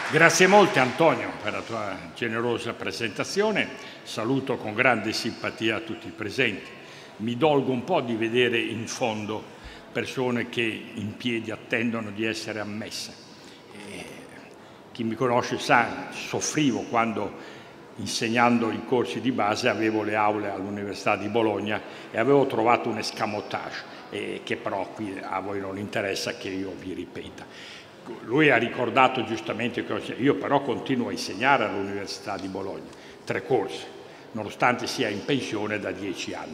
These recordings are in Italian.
Grazie molte Antonio per la tua generosa presentazione, saluto con grande simpatia tutti i presenti. Mi dolgo un po' di vedere in fondo persone che in piedi attendono di essere ammesse. Chi mi conosce sa, soffrivo quando insegnando i corsi di base avevo le aule all'Università di Bologna e avevo trovato un escamotage che però qui a voi non interessa che io vi ripeta. Lui ha ricordato giustamente che io però continuo a insegnare all'Università di Bologna, 3 corsi, nonostante sia in pensione da 10 anni.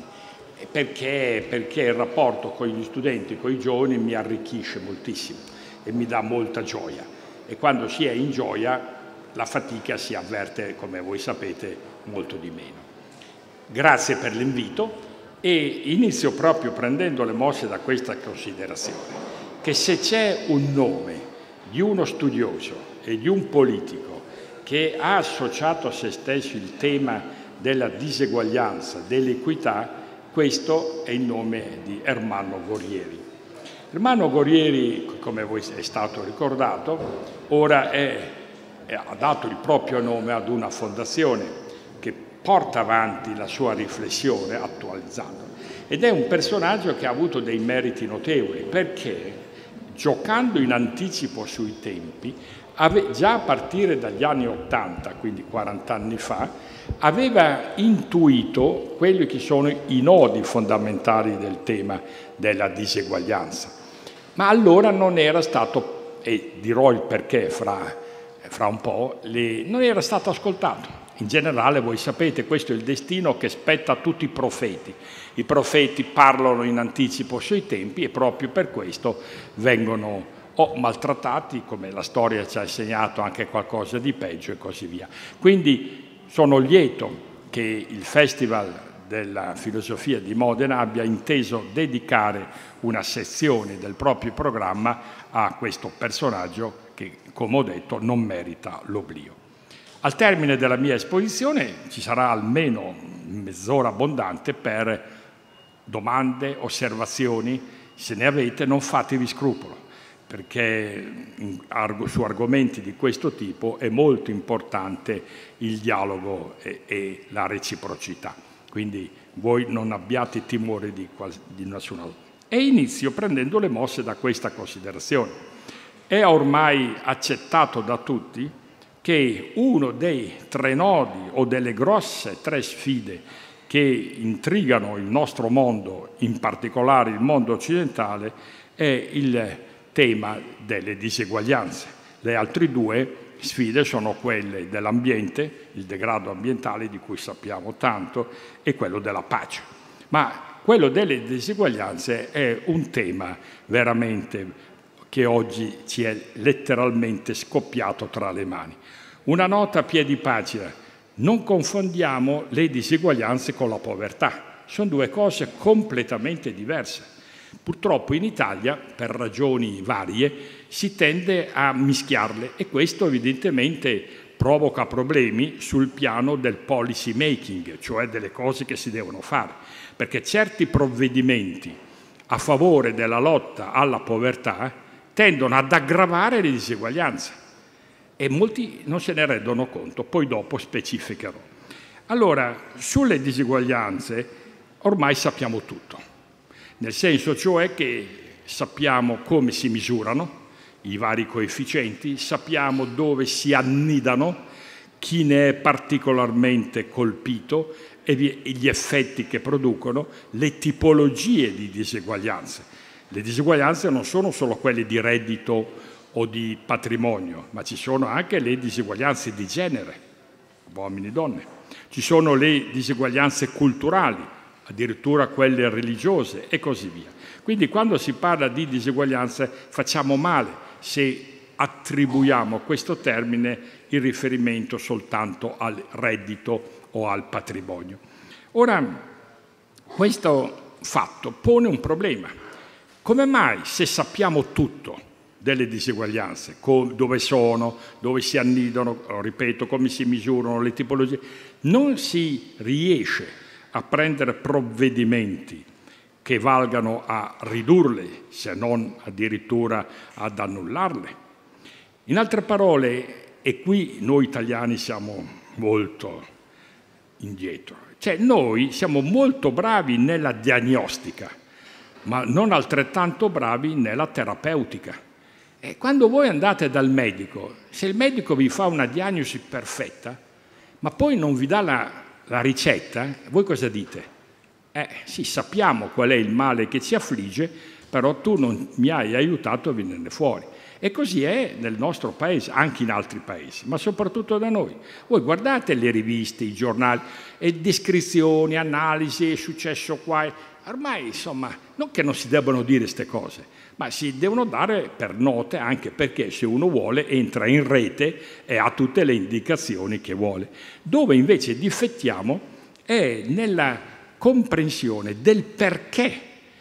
Perché il rapporto con gli studenti, con i giovani, mi arricchisce moltissimo e mi dà molta gioia. E quando si è in gioia, la fatica si avverte, come voi sapete, molto di meno. Grazie per l'invito e inizio proprio prendendo le mosse da questa considerazione, che se c'è un nome di uno studioso e di un politico che ha associato a se stesso il tema della diseguaglianza, dell'equità, questo è il nome di Ermanno Gorieri. Ermanno Gorieri, come voi è stato ricordato, ora ha dato il proprio nome ad una fondazione che porta avanti la sua riflessione attualizzata. Ed è un personaggio che ha avuto dei meriti notevoli, perché giocando in anticipo sui tempi, già a partire dagli anni 80, quindi 40 anni fa, aveva intuito quelli che sono i nodi fondamentali del tema della diseguaglianza. Ma allora non era stato, e dirò il perché fra un po', non era stato ascoltato. In generale, voi sapete, questo è il destino che spetta a tutti i profeti. I profeti parlano in anticipo sui tempi e proprio per questo vengono o maltrattati, come la storia ci ha insegnato, anche qualcosa di peggio e così via. Quindi sono lieto che il Festival della Filosofia di Modena abbia inteso dedicare una sezione del proprio programma a questo personaggio che, come ho detto, non merita l'oblio. Al termine della mia esposizione ci sarà almeno mezz'ora abbondante per domande, osservazioni. Se ne avete, non fatevi scrupolo, perché su argomenti di questo tipo è molto importante il dialogo e la reciprocità. Quindi voi non abbiate timore di nessuna. E inizio prendendo le mosse da questa considerazione. È ormai accettato da tutti che uno dei 3 nodi o delle grosse 3 sfide che intrigano il nostro mondo, in particolare il mondo occidentale, è il tema delle diseguaglianze. Le altre 2 sfide sono quelle dell'ambiente, il degrado ambientale di cui sappiamo tanto, e quello della pace. Ma quello delle diseguaglianze è un tema veramente che oggi ci è letteralmente scoppiato tra le mani. Una nota a piedi pagina: non confondiamo le diseguaglianze con la povertà, sono 2 cose completamente diverse. Purtroppo in Italia, per ragioni varie, si tende a mischiarle e questo evidentemente provoca problemi sul piano del policy making, cioè delle cose che si devono fare, perché certi provvedimenti a favore della lotta alla povertà tendono ad aggravare le diseguaglianze e molti non se ne rendono conto, poi dopo specificherò. Allora, sulle diseguaglianze ormai sappiamo tutto, nel senso cioè che sappiamo come si misurano i vari coefficienti, sappiamo dove si annidano, chi ne è particolarmente colpito e gli effetti che producono, le tipologie di diseguaglianze. Le diseguaglianze non sono solo quelle di reddito o di patrimonio, ma ci sono anche le diseguaglianze di genere, uomini e donne. Ci sono le diseguaglianze culturali, addirittura quelle religiose e così via. Quindi quando si parla di diseguaglianze facciamo male se attribuiamo a questo termine il riferimento soltanto al reddito o al patrimonio. Ora, questo fatto pone un problema. Come mai, se sappiamo tutto delle diseguaglianze, dove sono, dove si annidano, ripeto, come si misurano, le tipologie, non si riesce a prendere provvedimenti che valgano a ridurle, se non addirittura ad annullarle? In altre parole, E qui noi italiani siamo molto indietro. Cioè noi siamo molto bravi nella diagnostica, ma non altrettanto bravi nella terapeutica. E quando voi andate dal medico, se il medico vi fa una diagnosi perfetta, ma poi non vi dà la ricetta, voi cosa dite? Sì, sappiamo qual è il male che ci affligge, però tu non mi hai aiutato a venirne fuori. E così è nel nostro paese, anche in altri paesi, ma soprattutto da noi. Voi guardate le riviste, i giornali, e descrizioni, analisi, è successo qua. Ormai, insomma, non che non si debbano dire queste cose, ma si devono dare per note, anche perché se uno vuole entra in rete e ha tutte le indicazioni che vuole. Dove invece difettiamo è nella comprensione del perché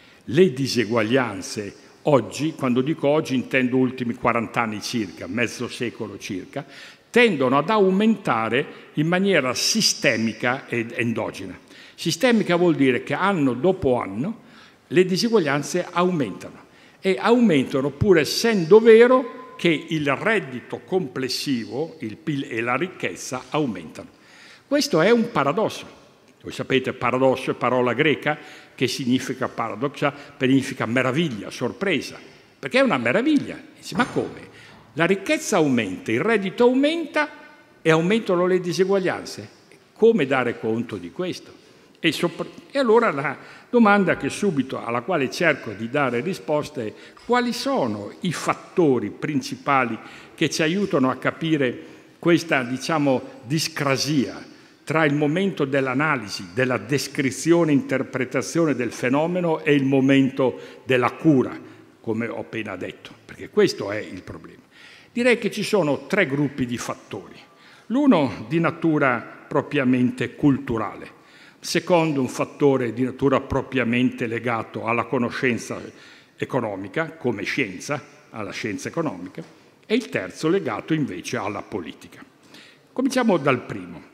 le diseguaglianze oggi, quando dico oggi intendo ultimi 40 anni circa, mezzo secolo circa, tendono ad aumentare in maniera sistemica ed endogena. Sistemica vuol dire che anno dopo anno le diseguaglianze aumentano e aumentano pur essendo vero che il reddito complessivo, il PIL e la ricchezza aumentano. Questo è un paradosso. Voi sapete, paradosso è parola greca che significa paradoxa, significa meraviglia, sorpresa, perché è una meraviglia. Dici, ma come? La ricchezza aumenta, il reddito aumenta e aumentano le diseguaglianze. Come dare conto di questo? E allora la domanda alla quale cerco di dare risposte è: quali sono i fattori principali che ci aiutano a capire questa, diciamo, discrasia tra il momento dell'analisi, della descrizione e interpretazione del fenomeno e il momento della cura, come ho appena detto, perché questo è il problema. Direi che ci sono 3 gruppi di fattori. L'uno di natura propriamente culturale, secondo un fattore di natura propriamente legato alla conoscenza economica, come scienza, alla scienza economica, e il terzo legato invece alla politica. Cominciamo dal primo.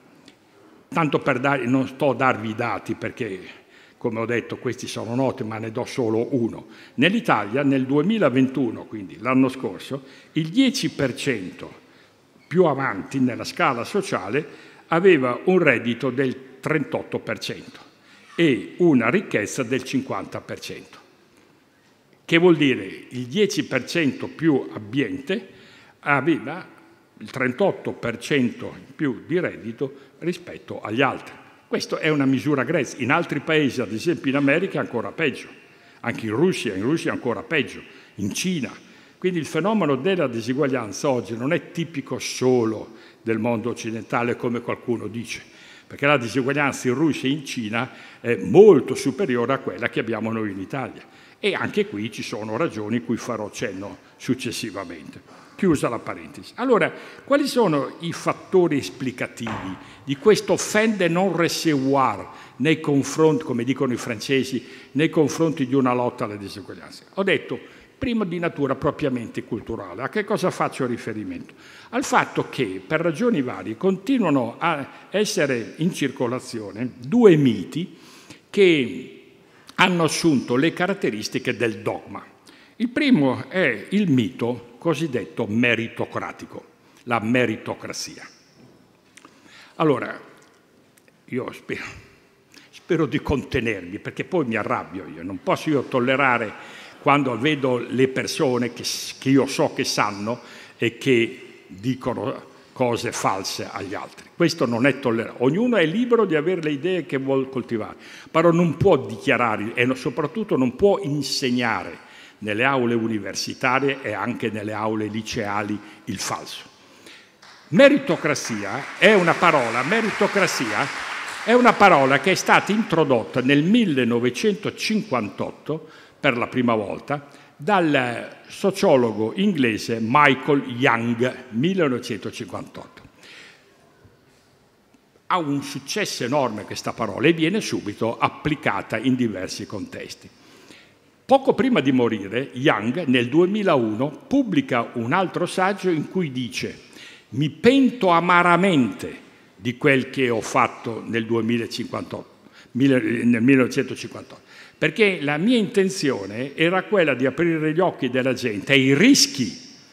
Tanto per non sto a darvi i dati perché, come ho detto, questi sono noti, ma ne do solo uno. Nell'Italia, nel 2021, quindi l'anno scorso, il 10% più avanti nella scala sociale aveva un reddito del 38% e una ricchezza del 50%. Che vuol dire? Il 10% più abbiente aveva il 38% in più di reddito rispetto agli altri. Questa è una misura grezza. In altri paesi, ad esempio in America, è ancora peggio. Anche in Russia è ancora peggio. In Cina. Quindi il fenomeno della diseguaglianza oggi non è tipico solo del mondo occidentale, come qualcuno dice, perché la diseguaglianza in Russia e in Cina è molto superiore a quella che abbiamo noi in Italia. E anche qui ci sono ragioni cui farò cenno successivamente. Chiusa la parentesi. Allora, quali sono i fattori esplicativi di questo fin de non recevoir nei confronti, come dicono i francesi, nei confronti di una lotta alle diseguaglianze? Ho detto, primo di natura propriamente culturale. A che cosa faccio riferimento? Al fatto che, per ragioni varie, continuano a essere in circolazione 2 miti che hanno assunto le caratteristiche del dogma. Il primo è il mito cosiddetto meritocratico, la meritocrazia. Allora, io spero di contenermi, perché poi mi arrabbio io, non posso io tollerare quando vedo le persone che io so che sanno e che dicono cose false agli altri. Questo non è tollerabile. Ognuno è libero di avere le idee che vuol coltivare, però non può dichiarare e soprattutto non può insegnare nelle aule universitarie e anche nelle aule liceali il falso. Meritocrazia è una parola che è stata introdotta nel 1958 per la prima volta dal sociologo inglese Michael Young, 1958. Ha un successo enorme questa parola e viene subito applicata in diversi contesti. Poco prima di morire, Young, nel 2001, pubblica un altro saggio in cui dice: «Mi pento amaramente di quel che ho fatto nel 1958, perché la mia intenzione era quella di aprire gli occhi della gente ai rischi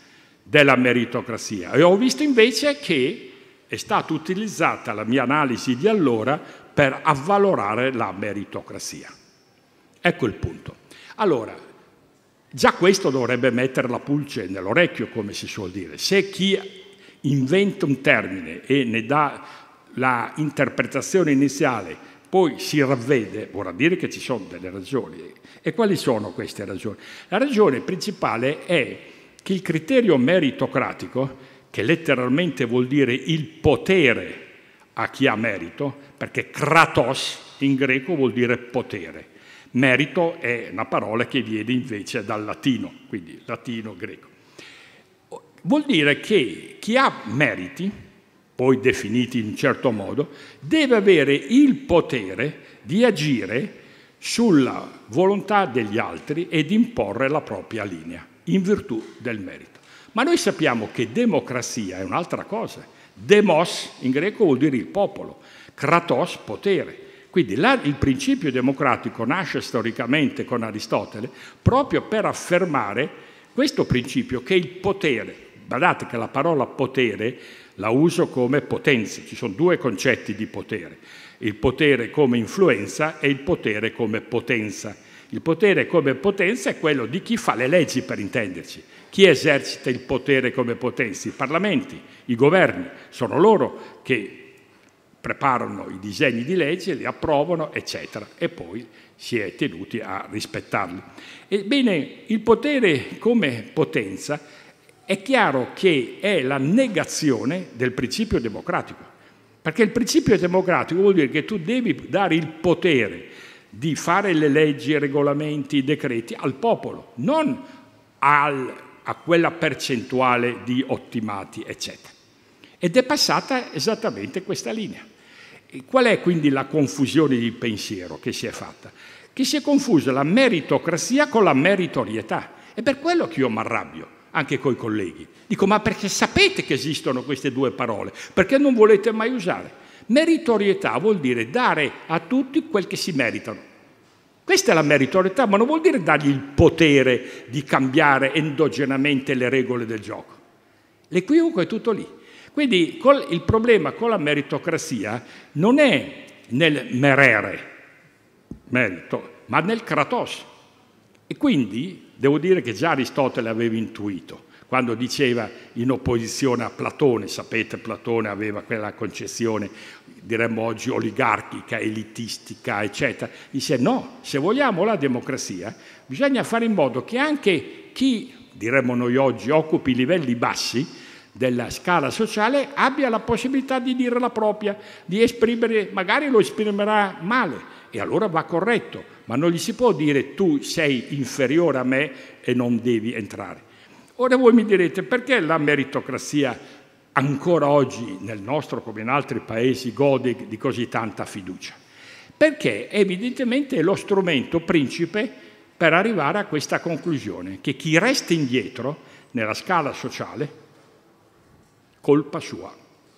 della meritocrazia. E ho visto invece che è stata utilizzata la mia analisi di allora per avvalorare la meritocrazia. Ecco il punto. Allora, già questo dovrebbe mettere la pulce nell'orecchio, come si suol dire. Se chi inventa un termine e ne dà la interpretazione iniziale, poi si ravvede, vorrà dire che ci sono delle ragioni. E quali sono queste ragioni? La ragione principale è che il criterio meritocratico, che letteralmente vuol dire il potere a chi ha merito, perché kratos in greco vuol dire potere. Merito è una parola che viene invece dal latino, quindi latino-greco. Vuol dire che chi ha meriti, poi definiti in un certo modo, deve avere il potere di agire sulla volontà degli altri e di imporre la propria linea, in virtù del merito. Ma noi sappiamo che democrazia è un'altra cosa. Demos in greco vuol dire il popolo, kratos potere. Quindi il principio democratico nasce storicamente con Aristotele proprio per affermare questo principio che il potere, guardate che la parola potere la uso come potenza, ci sono due concetti di potere, il potere come influenza e il potere come potenza. Il potere come potenza è quello di chi fa le leggi, per intenderci. Chi esercita il potere come potenza? I parlamenti, i governi, sono loro che preparano i disegni di legge, li approvano, eccetera, e poi si è tenuti a rispettarli. Ebbene, il potere come potenza è chiaro che è la negazione del principio democratico, perché il principio democratico vuol dire che tu devi dare il potere di fare le leggi, i regolamenti, i decreti al popolo, non a quella percentuale di ottimati, eccetera. Ed è passata esattamente questa linea. E qual è quindi la confusione di pensiero che si è fatta? Che si è confusa la meritocrazia con la meritorietà. È per quello che io mi arrabbio, anche coi colleghi. Dico, ma perché sapete che esistono queste due parole? Perché non volete mai usare? Meritorietà vuol dire dare a tutti quel che si meritano. Questa è la meritorietà, ma non vuol dire dargli il potere di cambiare endogenamente le regole del gioco. L'equivoco è tutto lì. Quindi il problema con la meritocrazia non è nel merere, merito, ma nel kratos. E quindi devo dire che già Aristotele aveva intuito, quando diceva in opposizione a Platone, sapete Platone aveva quella concezione, diremmo oggi oligarchica, elitistica, eccetera, dice no, se vogliamo la democrazia bisogna fare in modo che anche chi, diremmo noi oggi, occupi i livelli bassi della scala sociale abbia la possibilità di dire la propria, di esprimere, magari lo esprimerà male e allora va corretto, ma non gli si può dire tu sei inferiore a me e non devi entrare. Ora voi mi direte perché la meritocrazia ancora oggi nel nostro come in altri paesi gode di così tanta fiducia? Perché evidentemente è lo strumento principe per arrivare a questa conclusione, che chi resta indietro nella scala sociale colpa sua.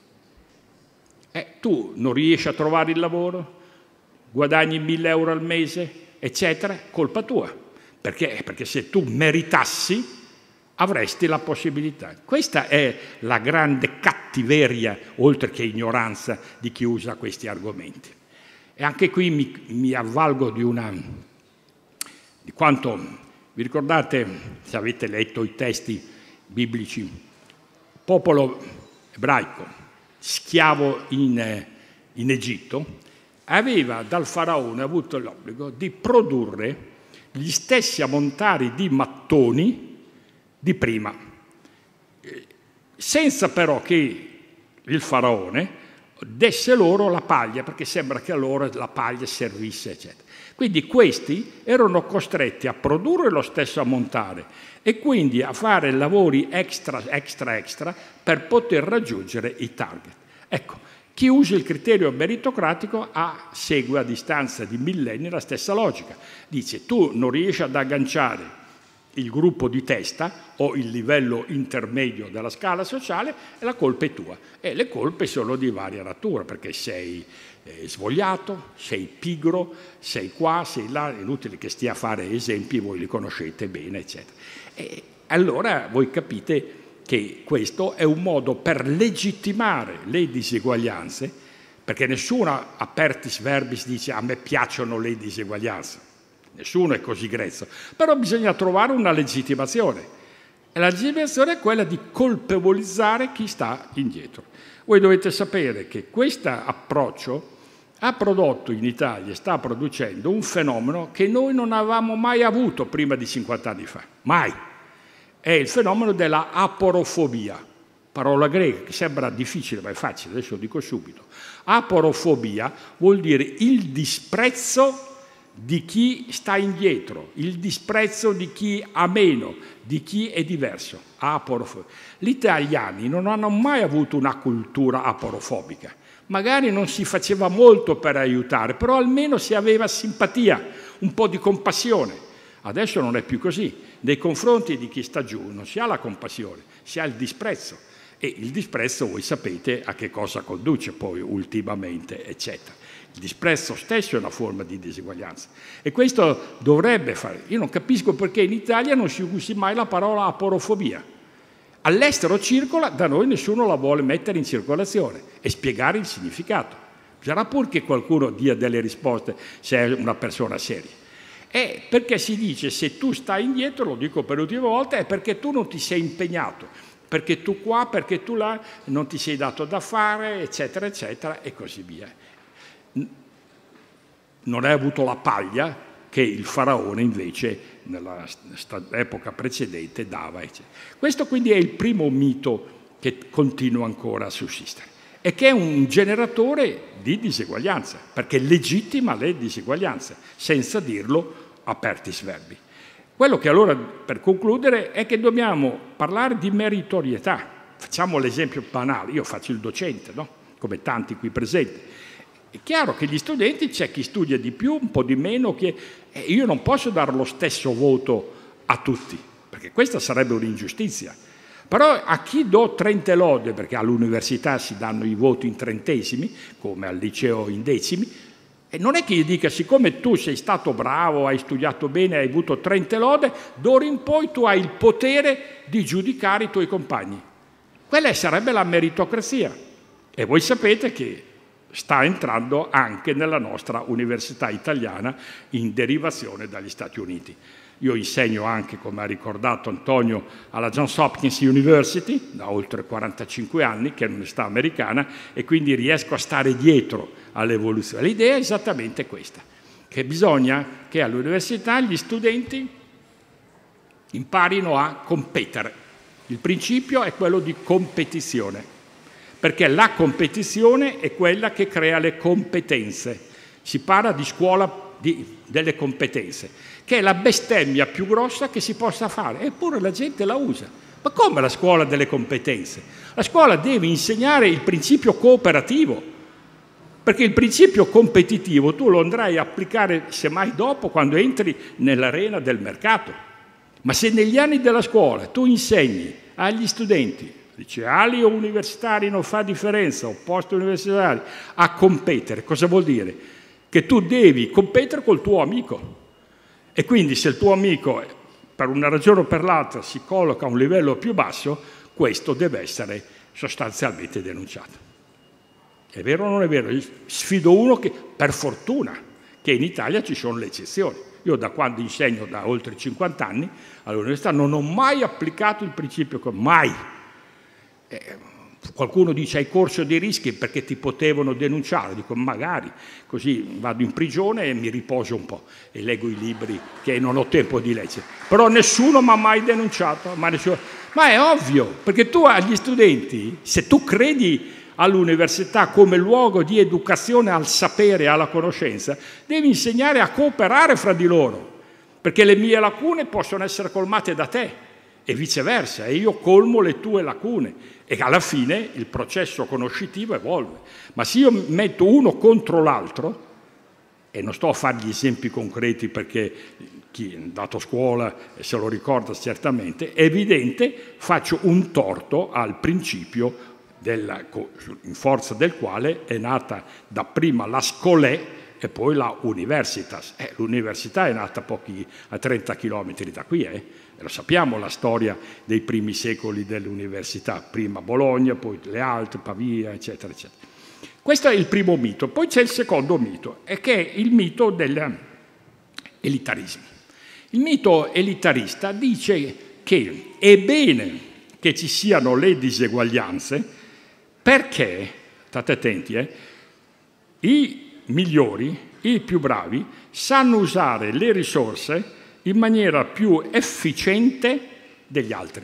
Tu non riesci a trovare il lavoro, guadagni 1.000 euro al mese, eccetera, colpa tua. Perché? Perché se tu meritassi avresti la possibilità. Questa è la grande cattiveria, oltre che ignoranza, di chi usa questi argomenti. E anche qui mi avvalgo di quanto, vi ricordate, se avete letto i testi biblici, popolo ebraico, schiavo in Egitto, aveva dal faraone avuto l'obbligo di produrre gli stessi ammontari di mattoni di prima, senza però che il faraone desse loro la paglia, perché sembra che a loro la paglia servisse, eccetera. Quindi questi erano costretti a produrre lo stesso ammontare e quindi a fare lavori extra per poter raggiungere i target. Ecco, chi usa il criterio meritocratico segue a distanza di millenni la stessa logica. Dice, tu non riesci ad agganciare il gruppo di testa o il livello intermedio della scala sociale e la colpa è tua. E le colpe sono di varia natura, perché sei svogliato, sei pigro, sei qua, sei là, è inutile che stia a fare esempi, voi li conoscete bene, eccetera. E allora voi capite che questo è un modo per legittimare le diseguaglianze, perché nessuno apertis verbis dice a me piacciono le diseguaglianze, nessuno è così grezzo, però bisogna trovare una legittimazione, e la legittimazione è quella di colpevolizzare chi sta indietro. Voi dovete sapere che questo approccio ha prodotto in Italia, sta producendo un fenomeno che noi non avevamo mai avuto prima di 50 anni fa, mai. È il fenomeno della aporofobia, parola greca che sembra difficile ma è facile, adesso lo dico subito. Aporofobia vuol dire il disprezzo di chi sta indietro, il disprezzo di chi ha meno, di chi è diverso. Aporofobia. Gli italiani non hanno mai avuto una cultura aporofobica. Magari non si faceva molto per aiutare, però almeno si aveva simpatia, un po' di compassione. Adesso non è più così. Nei confronti di chi sta giù non si ha la compassione, si ha il disprezzo. E il disprezzo, voi sapete, a che cosa conduce poi ultimamente, eccetera. Il disprezzo stesso è una forma di diseguaglianza. E questo dovrebbe fare. Io non capisco perché in Italia non si usi mai la parola aporofobia. All'estero circola, da noi nessuno la vuole mettere in circolazione e spiegare il significato. Sarà pur che qualcuno dia delle risposte se è una persona seria. E perché si dice se tu stai indietro, lo dico per l'ultima volta, è perché tu non ti sei impegnato, perché tu qua, perché tu là, non ti sei dato da fare, eccetera, eccetera, e così via. Non hai avuto la paglia che il faraone invece nella epoca precedente dava. Eccetera. Questo quindi è il primo mito che continua ancora a sussistere e che è un generatore di diseguaglianza, perché legittima le diseguaglianze, senza dirlo apertis verbi. Quello che allora, per concludere, è che dobbiamo parlare di meritorietà. Facciamo l'esempio banale, io faccio il docente, no? Come tanti qui presenti. È chiaro che gli studenti c'è chi studia di più, un po' di meno, io non posso dare lo stesso voto a tutti, perché questa sarebbe un'ingiustizia. Però a chi do 30 lode, perché all'università si danno i voti in trentesimi, come al liceo in decimi, e non è che gli dica, siccome tu sei stato bravo, hai studiato bene, hai avuto 30 lode, d'ora in poi tu hai il potere di giudicare i tuoi compagni. Quella sarebbe la meritocrazia. E voi sapete che sta entrando anche nella nostra università italiana in derivazione dagli Stati Uniti. Io insegno anche, come ha ricordato Antonio, alla Johns Hopkins University da oltre 45 anni, che è un'università americana, e quindi riesco a stare dietro all'evoluzione. L'idea è esattamente questa, che bisogna che all'università gli studenti imparino a competere. Il principio è quello di competizione, perché la competizione è quella che crea le competenze. Si parla di scuola delle competenze, che è la bestemmia più grossa che si possa fare, eppure la gente la usa. Ma come la scuola delle competenze? La scuola deve insegnare il principio cooperativo, perché il principio competitivo tu lo andrai a applicare semmai dopo, quando entri nell'arena del mercato. Ma se negli anni della scuola tu insegni agli studenti, liceali o universitari, non fa differenza, o post-universitari, a competere, cosa vuol dire? Che tu devi competere col tuo amico. E quindi se il tuo amico, per una ragione o per l'altra, si colloca a un livello più basso, questo deve essere sostanzialmente denunciato. È vero o non è vero? Io sfido uno che, per fortuna, che in Italia ci sono le eccezioni. Io da quando insegno, da oltre 50 anni, all'università non ho mai applicato il principio, mai. Qualcuno dice hai corso dei rischi perché ti potevano denunciare, dico magari, così vado in prigione e mi riposo un po' e leggo i libri che non ho tempo di leggere, però nessuno mi ha mai denunciato, ma è ovvio, perché tu agli studenti, se tu credi all'università come luogo di educazione al sapere e alla conoscenza, devi insegnare a cooperare fra di loro, perché le mie lacune possono essere colmate da te e viceversa, e io colmo le tue lacune. E alla fine il processo conoscitivo evolve. Ma se io metto uno contro l'altro, e non sto a fare gli esempi concreti perché chi è andato a scuola se lo ricorda certamente, è evidente, faccio un torto al principio in forza del quale è nata dapprima la scolè e poi la universitas. L'università è nata a 30 chilometri da qui, Lo sappiamo la storia dei primi secoli dell'università, prima Bologna, poi le altre, Pavia, eccetera, eccetera. Questo è il primo mito. Poi c'è il secondo mito, che è il mito dell'elitarismo. Il mito elitarista dice che è bene che ci siano le diseguaglianze perché, state attenti, i migliori, i più bravi, sanno usare le risorse in maniera più efficiente degli altri.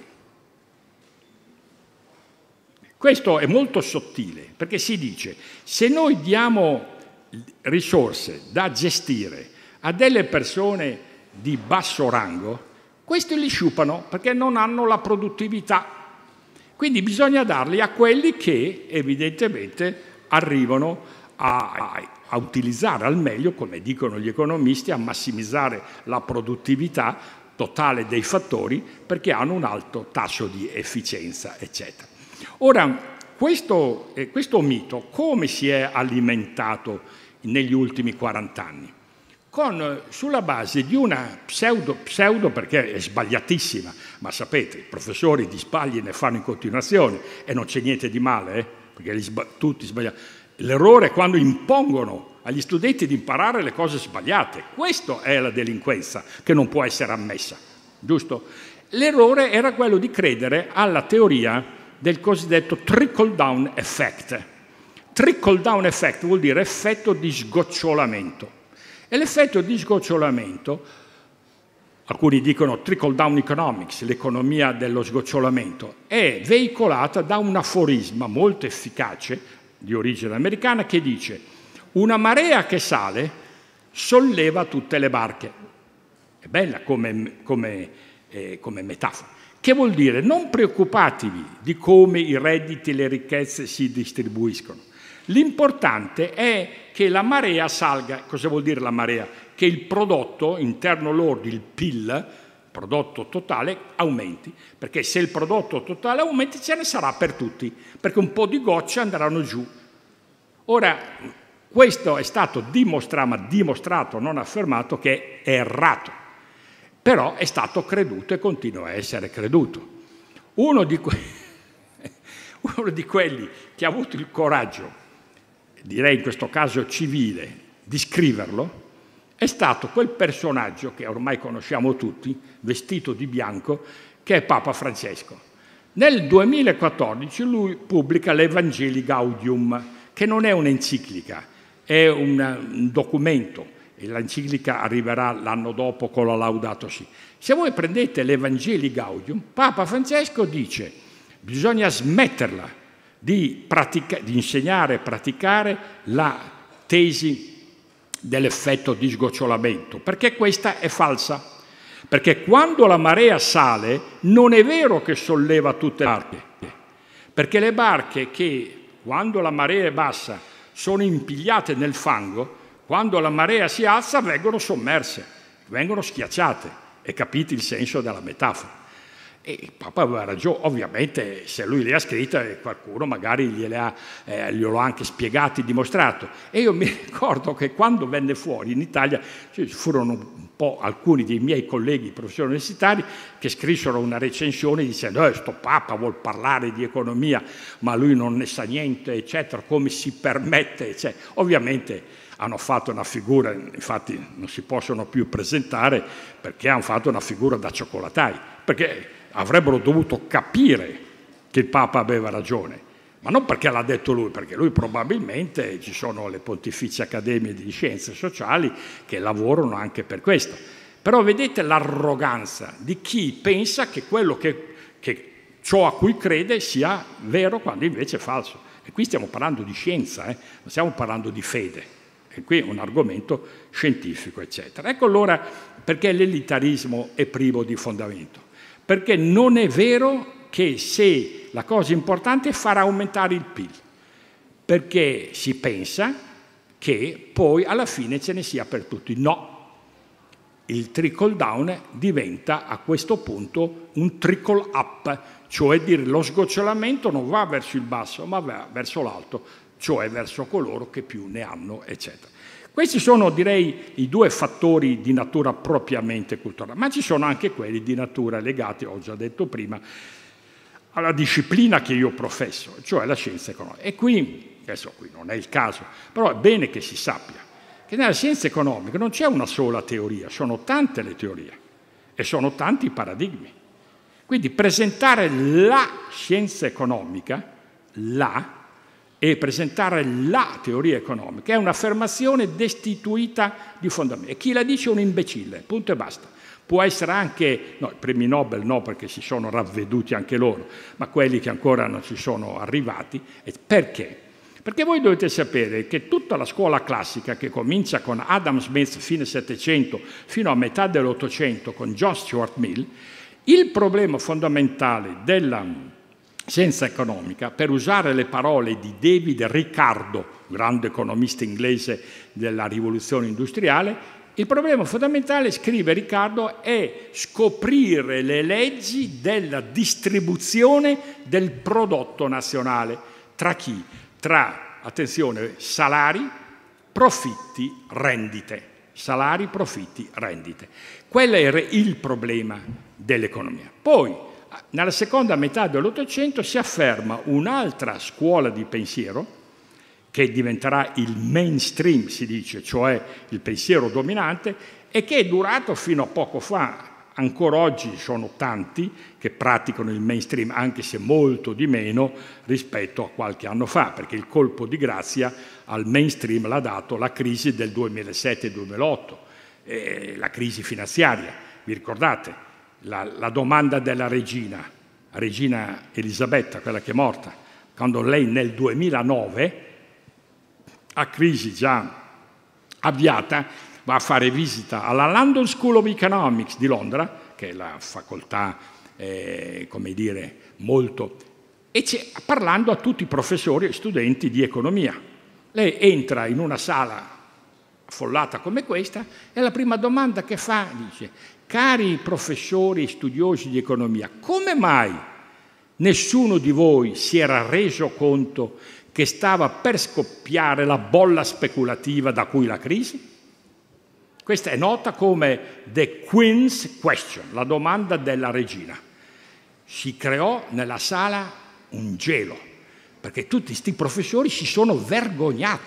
Questo è molto sottile, perché si dice, se noi diamo risorse da gestire a delle persone di basso rango, questi li sciupano perché non hanno la produttività. Quindi bisogna darli a quelli che evidentemente arrivano a utilizzare al meglio, come dicono gli economisti, a massimizzare la produttività totale dei fattori perché hanno un alto tasso di efficienza, eccetera. Ora, questo mito come si è alimentato negli ultimi 40 anni? Sulla base di una pseudo, perché è sbagliatissima, ma sapete, i professori di sbagli ne fanno in continuazione e non c'è niente di male, perché tutti sbagliano. L'errore è quando impongono agli studenti di imparare le cose sbagliate. Questa è la delinquenza che non può essere ammessa, giusto? L'errore era quello di credere alla teoria del cosiddetto trickle-down effect. Trickle-down effect vuol dire effetto di sgocciolamento. E l'effetto di sgocciolamento, alcuni dicono trickle-down economics, l'economia dello sgocciolamento, è veicolata da un aforisma molto efficace di origine americana che dice: una marea che sale solleva tutte le barche. È bella come metafora. Che vuol dire? Non preoccupatevi di come i redditi e le ricchezze si distribuiscono. L'importante è che la marea salga. Cosa vuol dire la marea? Che il prodotto interno lordo, il PIL, prodotto totale, aumenti. Perché se il prodotto totale aumenta, ce ne sarà per tutti, perché un po' di gocce andranno giù. Ora, questo è stato dimostrato, non affermato, che è errato. Però è stato creduto e continua a essere creduto. Uno di quelli che ha avuto il coraggio, direi in questo caso civile, di scriverlo, è stato quel personaggio che ormai conosciamo tutti, vestito di bianco, che è Papa Francesco. Nel 2014 lui pubblica l'Evangelii Gaudium, che non è un'enciclica, è un documento, e l'enciclica arriverà l'anno dopo con la Laudato Si. Se voi prendete l'Evangelii Gaudium, Papa Francesco dice: bisogna smetterla di insegnare e praticare la tesi dell'effetto di sgocciolamento, perché questa è falsa. Perché quando la marea sale non è vero che solleva tutte le barche, perché le barche che quando la marea è bassa sono impigliate nel fango, quando la marea si alza vengono sommerse, vengono schiacciate. E capite il senso della metafora. E il Papa aveva ragione, ovviamente se lui le ha scritte qualcuno magari glielo ha anche spiegato e dimostrato. E io mi ricordo che quando venne fuori in Italia ci furono un po' alcuni dei miei colleghi professori universitari che scrissero una recensione dicendo sto Papa vuol parlare di economia ma lui non ne sa niente, eccetera, come si permette, eccetera. Ovviamente hanno fatto una figura, infatti non si possono più presentare perché hanno fatto una figura da cioccolatai, perché avrebbero dovuto capire che il Papa aveva ragione, ma non perché l'ha detto lui, perché lui probabilmente ci sono le Pontificie Accademie di Scienze Sociali che lavorano anche per questo. Però vedete l'arroganza di chi pensa che quello che ciò a cui crede sia vero quando invece è falso. E qui stiamo parlando di scienza, non stiamo parlando di fede. E qui è un argomento scientifico, eccetera. Ecco allora perché l'elitarismo è privo di fondamento. Perché non è vero che se la cosa importante è far aumentare il PIL, perché si pensa che poi alla fine ce ne sia per tutti. No, il trickle down diventa a questo punto un trickle up, cioè dire lo sgocciolamento non va verso il basso ma va verso l'alto, cioè verso coloro che più ne hanno, eccetera. Questi sono, direi, i due fattori di natura propriamente culturale, ma ci sono anche quelli di natura legati, ho già detto prima, alla disciplina che io professo, cioè la scienza economica. E qui, adesso qui non è il caso, però è bene che si sappia che nella scienza economica non c'è una sola teoria, sono tante le teorie e sono tanti i paradigmi. Quindi presentare la scienza economica, e presentare la teoria economica è un'affermazione destituita di fondamento. E chi la dice è un imbecille, punto e basta. Può essere anche, no, i premi Nobel no, perché si sono ravveduti anche loro, ma quelli che ancora non ci sono arrivati. Perché? Perché voi dovete sapere che tutta la scuola classica, che comincia con Adam Smith fine Settecento fino a metà dell'Ottocento con John Stuart Mill, il problema fondamentale della scienza economica, per usare le parole di David Ricardo, grande economista inglese della rivoluzione industriale, il problema fondamentale, scrive Ricardo, è scoprire le leggi della distribuzione del prodotto nazionale. Tra chi? Tra, attenzione, salari, profitti, rendite. Salari, profitti, rendite. Quello era il problema dell'economia. Poi, nella seconda metà dell'Ottocento si afferma un'altra scuola di pensiero che diventerà il mainstream, si dice, cioè il pensiero dominante, e che è durato fino a poco fa. Ancora oggi sono tanti che praticano il mainstream, anche se molto di meno rispetto a qualche anno fa, perché il colpo di grazia al mainstream l'ha dato la crisi del 2007-2008, la crisi finanziaria. Vi ricordate? La domanda della regina Elisabetta, quella che è morta, quando lei nel 2009, a crisi già avviata, va a fare visita alla London School of Economics di Londra, che è la facoltà, come dire, molto, e parlando a tutti i professori e studenti di economia. Lei entra in una sala affollata come questa e la prima domanda che fa dice: cari professori e studiosi di economia, come mai nessuno di voi si era reso conto che stava per scoppiare la bolla speculativa da cui la crisi? Questa è nota come The Queen's Question, la domanda della regina. Si creò nella sala un gelo, perché tutti questi professori si sono vergognati,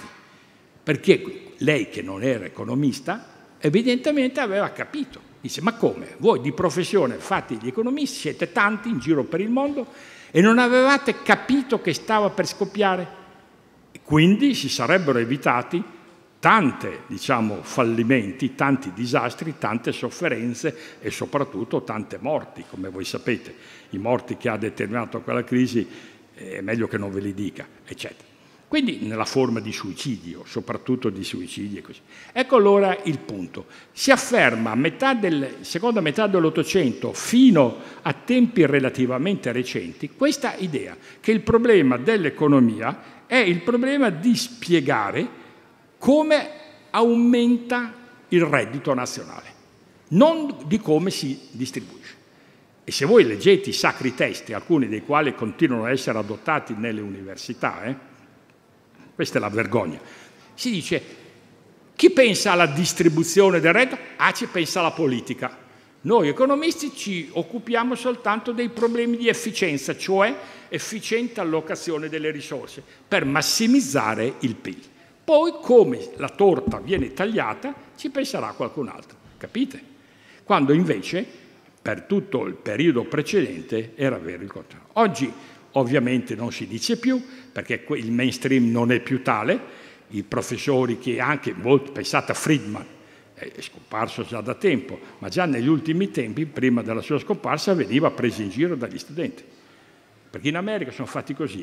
perché lei, che non era economista, evidentemente aveva capito. Dice: ma come? Voi di professione fate gli economisti, siete tanti in giro per il mondo e non avevate capito che stava per scoppiare? E quindi si sarebbero evitati tante, diciamo, fallimenti, tanti disastri, tante sofferenze e soprattutto tante morti, come voi sapete. I morti che ha determinato quella crisi è meglio che non ve li dica, eccetera. Quindi nella forma di suicidio, soprattutto di suicidi e così. Ecco allora il punto. Si afferma a seconda metà dell'Ottocento fino a tempi relativamente recenti questa idea che il problema dell'economia è il problema di spiegare come aumenta il reddito nazionale, non di come si distribuisce. E se voi leggete i sacri testi, alcuni dei quali continuano a essere adottati nelle università, questa è la vergogna, si dice: chi pensa alla distribuzione del reddito? Ci pensa la politica. Noi economisti ci occupiamo soltanto dei problemi di efficienza, cioè efficiente allocazione delle risorse per massimizzare il PIL. Poi, come la torta viene tagliata, ci penserà qualcun altro, capite? Quando invece, per tutto il periodo precedente, era vero il contrario. Oggi, ovviamente, non si dice più, perché il mainstream non è più tale. I professori che anche, pensate a Friedman, è scomparso già da tempo, ma già negli ultimi tempi, prima della sua scomparsa, veniva preso in giro dagli studenti. Perché in America sono fatti così,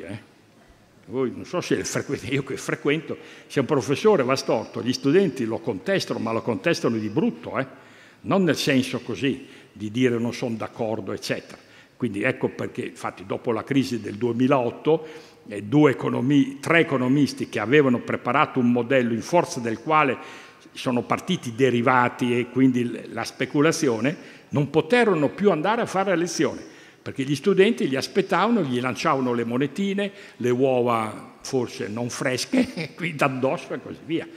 Voi non so se io che frequento, se un professore va storto, gli studenti lo contestano, ma lo contestano di brutto, non nel senso così di dire non sono d'accordo, eccetera. Quindi ecco perché, infatti, dopo la crisi del 2008, tre economisti che avevano preparato un modello in forza del quale sono partiti i derivati e quindi la speculazione, non poterono più andare a fare lezione, perché gli studenti li aspettavano, gli lanciavano le monetine, le uova forse non fresche, qui d'addosso e così via.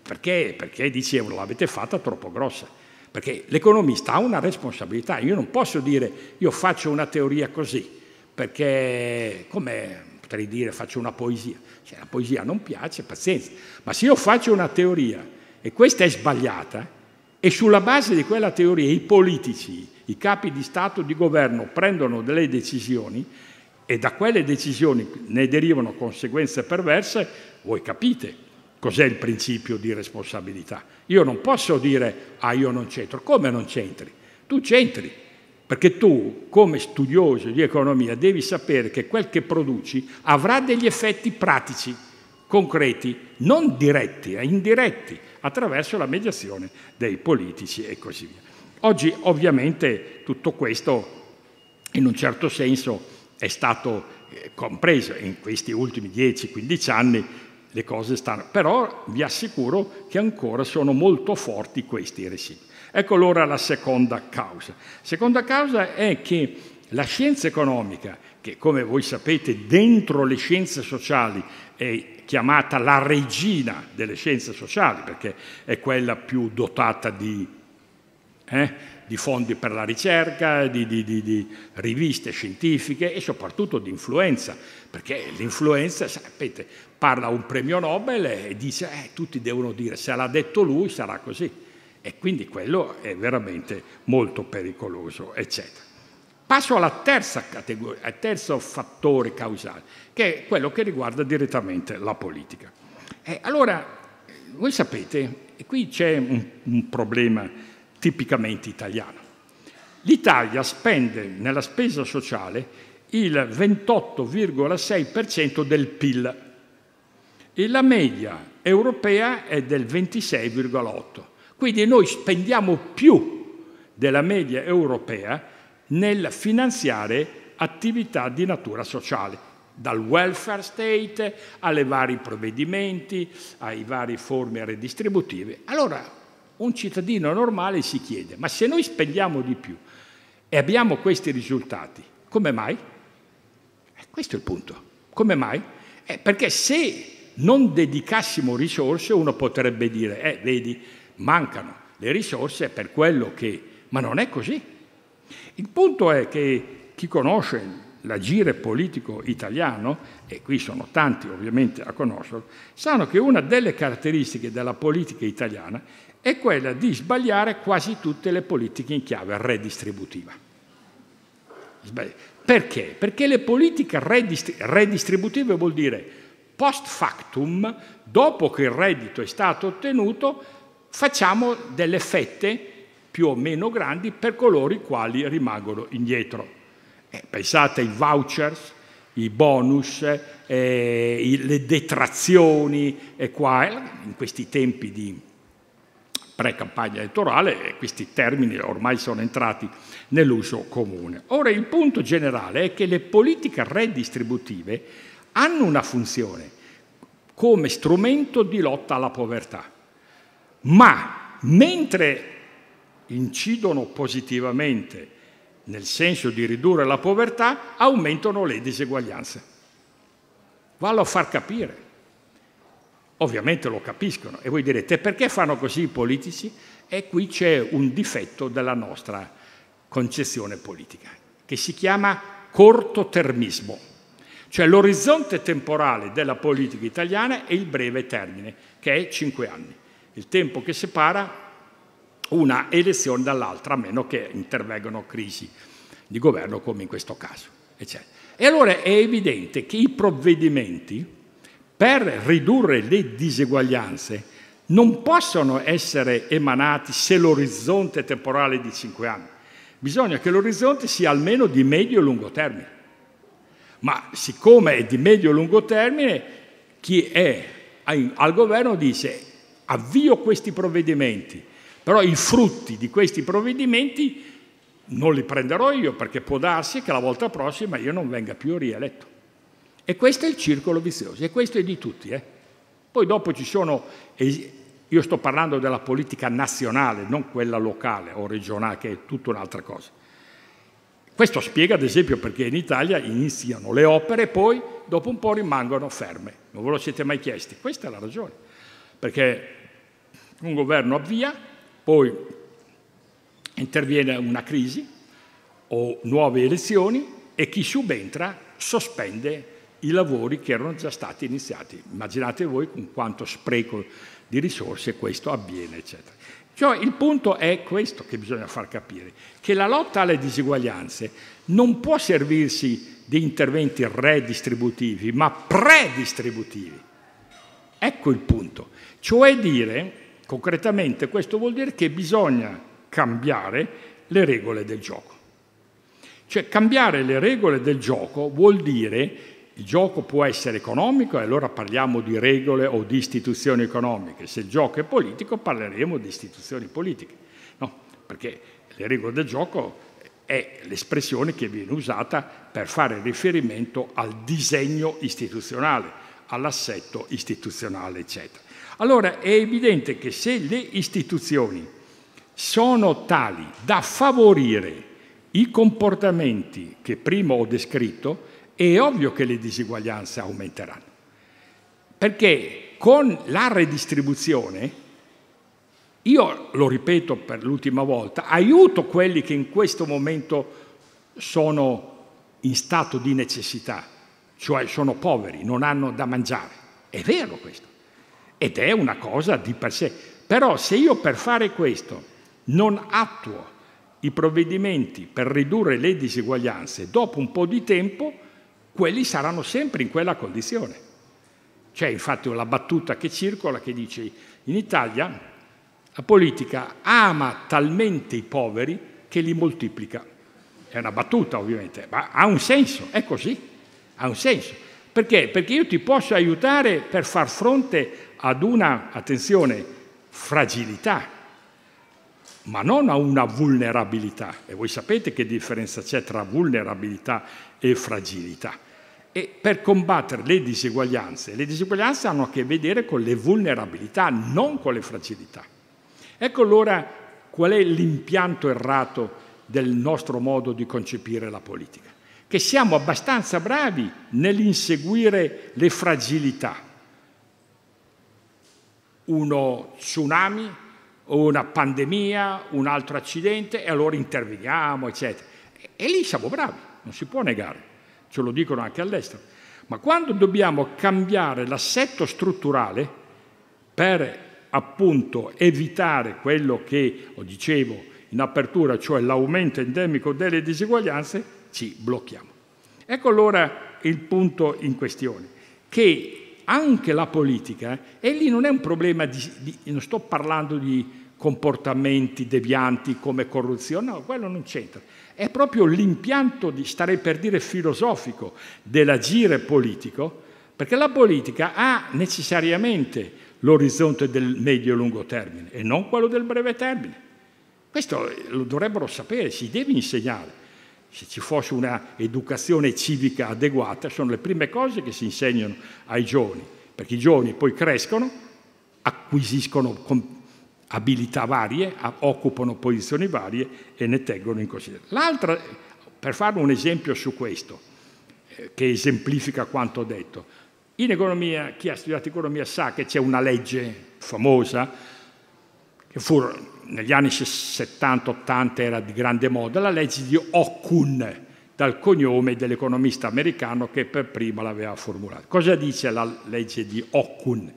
Perché dicevano l'avete fatta troppo grossa. Perché l'economista ha una responsabilità. Io non posso dire io faccio una teoria così, perché come potrei dire faccio una poesia. Cioè, la poesia non piace, pazienza. Ma se io faccio una teoria e questa è sbagliata, e sulla base di quella teoria i politici, i capi di Stato e di governo prendono delle decisioni e da quelle decisioni ne derivano conseguenze perverse, voi capite cos'è il principio di responsabilità. Io non posso dire io non c'entro. Come non c'entri? Tu c'entri, perché tu come studioso di economia devi sapere che quel che produci avrà degli effetti pratici, concreti, non diretti, indiretti, attraverso la mediazione dei politici e così via. Oggi ovviamente tutto questo in un certo senso è stato compreso in questi ultimi 10-15 anni, le cose stanno, però vi assicuro che ancora sono molto forti questi residui. Ecco allora la seconda causa. La seconda causa è che la scienza economica, che come voi sapete dentro le scienze sociali è chiamata la regina delle scienze sociali, perché è quella più dotata di fondi per la ricerca, di riviste scientifiche e soprattutto di influenza, perché l'influenza, sapete, parla un premio Nobel e dice tutti devono dire se l'ha detto lui sarà così, e quindi quello è veramente molto pericoloso, eccetera. Passo alla terza categoria, al terzo fattore causale, che è quello che riguarda direttamente la politica. Allora, voi sapete, e qui c'è un problema tipicamente italiano. L'Italia spende nella spesa sociale il 28,6% del PIL e la media europea è del 26,8%. Quindi noi spendiamo più della media europea nel finanziare attività di natura sociale, dal welfare state alle vari provvedimenti, ai vari forme redistributive. Allora un cittadino normale si chiede, ma se noi spendiamo di più e abbiamo questi risultati, come mai? Questo è il punto. Come mai? Perché se non dedicassimo risorse, uno potrebbe dire, vedi, mancano le risorse per quello che... Ma non è così. Il punto è che chi conosce l'agire politico italiano, e qui sono tanti ovviamente a conoscerlo, sanno che una delle caratteristiche della politica italiana è quella di sbagliare quasi tutte le politiche in chiave redistributiva. Perché? Perché le politiche redistributive vuol dire post factum, dopo che il reddito è stato ottenuto, facciamo delle fette più o meno grandi per coloro i quali rimangono indietro. Pensate ai vouchers, i bonus, le detrazioni, e qua in questi tempi di pre-campagna elettorale questi termini ormai sono entrati nell'uso comune. Ora il punto generale è che le politiche redistributive hanno una funzione come strumento di lotta alla povertà, ma mentre incidono positivamente nel senso di ridurre la povertà, aumentano le diseguaglianze. Vallo a far capire. Ovviamente lo capiscono. E voi direte, perché fanno così i politici? E qui c'è un difetto della nostra concezione politica, che si chiama cortotermismo. Cioè l'orizzonte temporale della politica italiana è il breve termine, che è 5 anni. Il tempo che separa una elezione dall'altra, a meno che intervengano crisi di governo come in questo caso, eccetera. E allora è evidente che i provvedimenti per ridurre le diseguaglianze non possono essere emanati se l'orizzonte temporale è di 5 anni. Bisogna che l'orizzonte sia almeno di medio e lungo termine. Ma siccome è di medio e lungo termine, chi è al governo dice avvio questi provvedimenti, però i frutti di questi provvedimenti non li prenderò io, perché può darsi che la volta prossima io non venga più rieletto. E questo è il circolo vizioso, e questo è di tutti. Poi dopo ci sono, io sto parlando della politica nazionale, non quella locale o regionale, che è tutta un'altra cosa. Questo spiega, ad esempio, perché in Italia iniziano le opere e poi dopo un po' rimangono ferme. Non ve lo siete mai chiesti? Questa è la ragione. Perché Un governo avvia, poi interviene una crisi o nuove elezioni e chi subentra sospende i lavori che erano già stati iniziati. Immaginate voi con quanto spreco di risorse questo avviene, eccetera. Cioè, il punto è questo che bisogna far capire, che la lotta alle diseguaglianze non può servirsi di interventi redistributivi, ma predistributivi. Ecco il punto. Cioè dire, concretamente, questo vuol dire che bisogna cambiare le regole del gioco. Cioè, cambiare le regole del gioco vuol dire il gioco può essere economico e allora parliamo di regole o di istituzioni economiche. Se il gioco è politico parleremo di istituzioni politiche. No, perché le regole del gioco è l'espressione che viene usata per fare riferimento al disegno istituzionale, all'assetto istituzionale, eccetera. Allora è evidente che se le istituzioni sono tali da favorire i comportamenti che prima ho descritto, è ovvio che le diseguaglianze aumenteranno, perché con la redistribuzione, io lo ripeto per l'ultima volta, aiuto quelli che in questo momento sono in stato di necessità, cioè sono poveri, non hanno da mangiare. È vero questo, ed è una cosa di per sé. Però se io per fare questo non attuo i provvedimenti per ridurre le diseguaglianze, dopo un po' di tempo quelli saranno sempre in quella condizione. C'è infatti una battuta che circola che dice in Italia la politica ama talmente i poveri che li moltiplica. È una battuta ovviamente, ma ha un senso, è così, ha un senso. Perché? Perché io ti posso aiutare per far fronte ad una, attenzione, fragilità, ma non a una vulnerabilità. E voi sapete che differenza c'è tra vulnerabilità e fragilità. E per combattere le diseguaglianze hanno a che vedere con le vulnerabilità, non con le fragilità. Ecco allora qual è l'impianto errato del nostro modo di concepire la politica, che siamo abbastanza bravi nell'inseguire le fragilità. Uno tsunami, una pandemia, un altro accidente, e allora interveniamo, eccetera. E lì siamo bravi, non si può negare. Ce lo dicono anche all'estero. Ma quando dobbiamo cambiare l'assetto strutturale per appunto evitare quello che dicevo in apertura, cioè l'aumento endemico delle diseguaglianze, ci blocchiamo. Ecco allora il punto in questione, che anche la politica, e lì non è un problema non sto parlando di comportamenti devianti come corruzione, no, quello non c'entra. È proprio l'impianto, starei per dire filosofico, dell'agire politico, perché la politica ha necessariamente l'orizzonte del medio e lungo termine e non quello del breve termine. Questo lo dovrebbero sapere, si deve insegnare. Se ci fosse una educazione civica adeguata, sono le prime cose che si insegnano ai giovani, perché i giovani poi crescono, acquisiscono abilità varie, occupano posizioni varie e ne tengono in considerazione. L'altra, per fare un esempio su questo, che esemplifica quanto ho detto, in economia, chi ha studiato economia sa che c'è una legge famosa, che negli anni 70-80 era di grande moda, la legge di Okunn, dal cognome dell'economista americano che per prima l'aveva formulata. Cosa dice la legge di Okunn?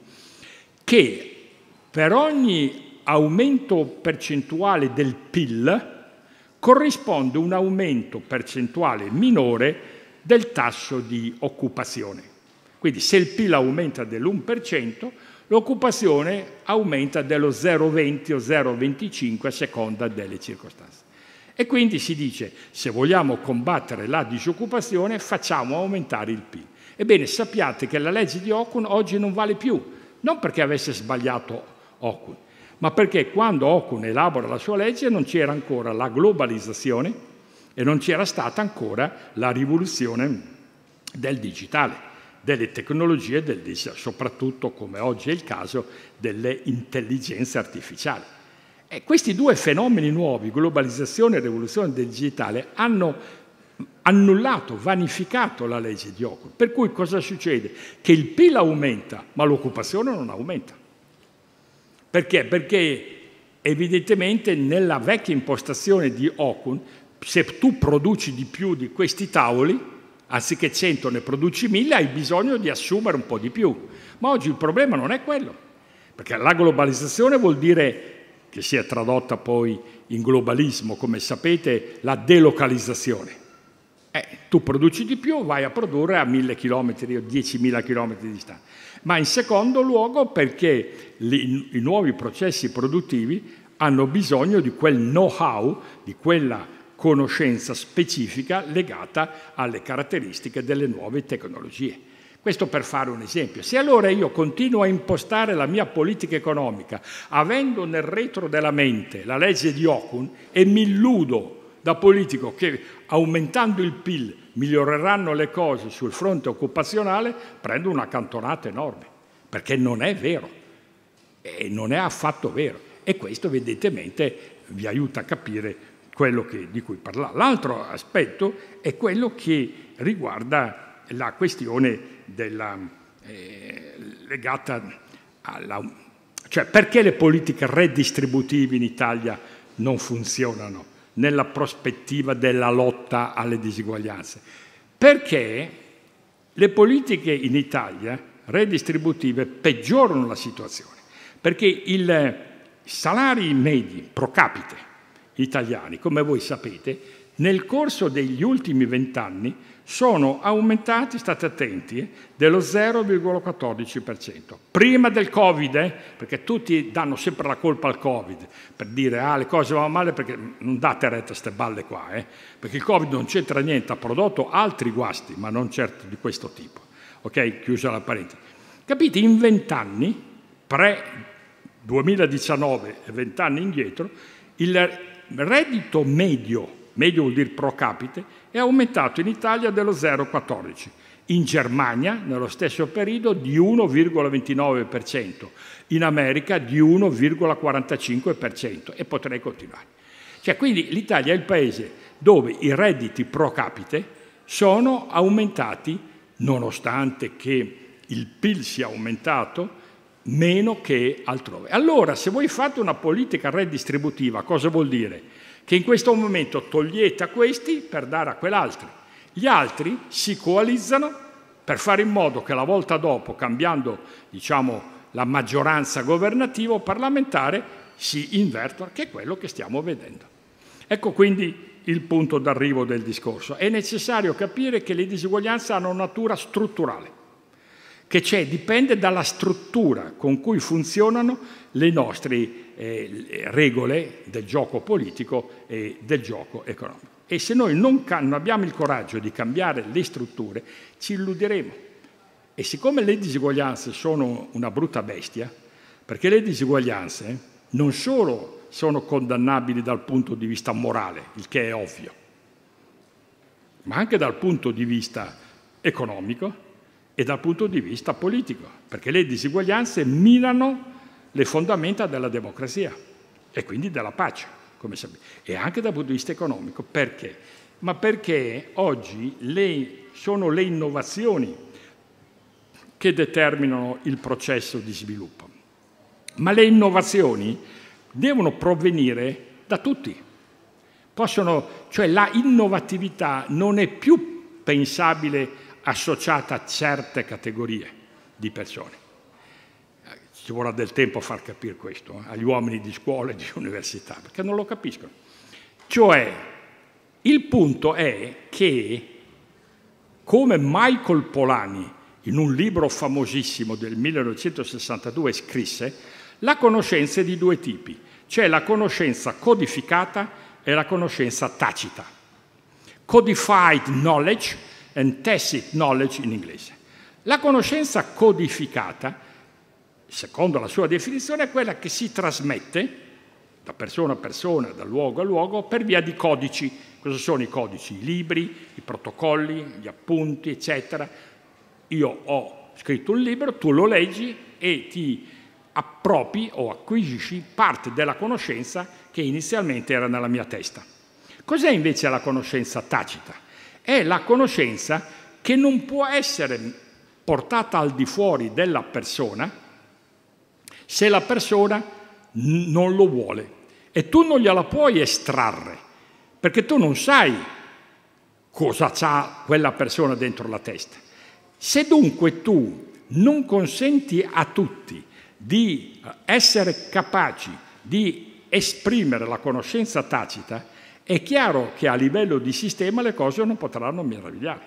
Che per ogni aumento percentuale del PIL corrisponde un aumento percentuale minore del tasso di occupazione. Quindi se il PIL aumenta dell'1%, l'occupazione aumenta dello 0,20 o 0,25 a seconda delle circostanze. E quindi si dice, se vogliamo combattere la disoccupazione, facciamo aumentare il PIL. Ebbene, sappiate che la legge di Okunn oggi non vale più, non perché avesse sbagliato Okunn, ma perché quando Okunn elabora la sua legge non c'era ancora la globalizzazione e non c'era stata ancora la rivoluzione del digitale, delle tecnologie, soprattutto, come oggi è il caso, delle intelligenze artificiali. E questi due fenomeni nuovi, globalizzazione e rivoluzione del digitale, hanno annullato, vanificato la legge di Okunn. Per cui cosa succede? Che il PIL aumenta, ma l'occupazione non aumenta. Perché? Perché evidentemente nella vecchia impostazione di Okun, se tu produci di più di questi tavoli, anziché 100 ne produci 1000, hai bisogno di assumere un po' di più. Ma oggi il problema non è quello, perché la globalizzazione vuol dire, che si è tradotta poi in globalismo, come sapete, la delocalizzazione. Tu produci di più, vai a produrre a 1000 chilometri o 10.000 chilometri di distanza. Ma in secondo luogo perché i nuovi processi produttivi hanno bisogno di quel know-how, di quella conoscenza specifica legata alle caratteristiche delle nuove tecnologie. Questo per fare un esempio. Se allora io continuo a impostare la mia politica economica avendo nel retro della mente la legge di Okun e mi illudo da politico che aumentando il PIL miglioreranno le cose sul fronte occupazionale, prendo una cantonata enorme, perché non è vero, e non è affatto vero. E questo evidentemente vi aiuta a capire quello di cui parlavo. L'altro aspetto è quello che riguarda la questione legata cioè perché le politiche redistributive in Italia non funzionano nella prospettiva della lotta alle disuguaglianze? Perché le politiche in Italia redistributive peggiorano la situazione, perché i salari medi pro capite italiani, come voi sapete, nel corso degli ultimi 20 anni sono aumentati, state attenti, dello 0,14%. Prima del Covid, perché tutti danno sempre la colpa al Covid, per dire le cose vanno male, perché non date retta a queste balle qua, perché il Covid non c'entra niente, ha prodotto altri guasti, ma non certo di questo tipo. Ok? Chiusa la parentesi. Capite? In 20 anni, pre-2019 e 20 anni indietro, il reddito medio vuol dire pro capite, è aumentato in Italia dello 0,14%, in Germania nello stesso periodo di 1,29%, in America di 1,45% e potrei continuare. Cioè, quindi l'Italia è il paese dove i redditi pro capite sono aumentati, nonostante che il PIL sia aumentato, meno che altrove. Allora, se voi fate una politica redistributiva, cosa vuol dire? Che in questo momento togliete a questi per dare a quell'altri. Gli altri si coalizzano per fare in modo che la volta dopo, cambiando la maggioranza governativa o parlamentare, si invertono, che è quello che stiamo vedendo. Ecco quindi il punto d'arrivo del discorso. È necessario capire che le disuguaglianze hanno natura strutturale, che dipende dalla struttura con cui funzionano le nostre regole del gioco politico e del gioco economico. E se noi non abbiamo il coraggio di cambiare le strutture, ci illuderemo. E siccome le disuguaglianze sono una brutta bestia, perché le disuguaglianze non solo sono condannabili dal punto di vista morale, il che è ovvio, ma anche dal punto di vista economico e dal punto di vista politico, perché le disuguaglianze minano le fondamenta della democrazia e quindi della pace, come sapete, e anche dal punto di vista economico. Perché? Ma perché oggi sono le innovazioni che determinano il processo di sviluppo. Ma le innovazioni devono provenire da tutti. Cioè la innovatività non è più pensabile associata a certe categorie di persone. Ci vorrà del tempo a far capire questo agli uomini di scuola e di università, perché non lo capiscono. Cioè, il punto è che, come Michael Polanyi, in un libro famosissimo del 1962 scrisse, la conoscenza è di due tipi. C'è la conoscenza codificata e la conoscenza tacita. Codified knowledge and tacit knowledge in inglese. La conoscenza codificata, secondo la sua definizione, è quella che si trasmette da persona a persona, da luogo a luogo, per via di codici. Cosa sono i codici? I libri, i protocolli, gli appunti, eccetera. Io ho scritto un libro, tu lo leggi e ti appropri o acquisisci parte della conoscenza che inizialmente era nella mia testa. Cos'è invece la conoscenza tacita? È la conoscenza che non può essere portata al di fuori della persona se la persona non lo vuole e tu non gliela puoi estrarre, perché tu non sai cosa c'ha quella persona dentro la testa. Se dunque tu non consenti a tutti di essere capaci di esprimere la conoscenza tacita, è chiaro che a livello di sistema le cose non potranno meravigliare,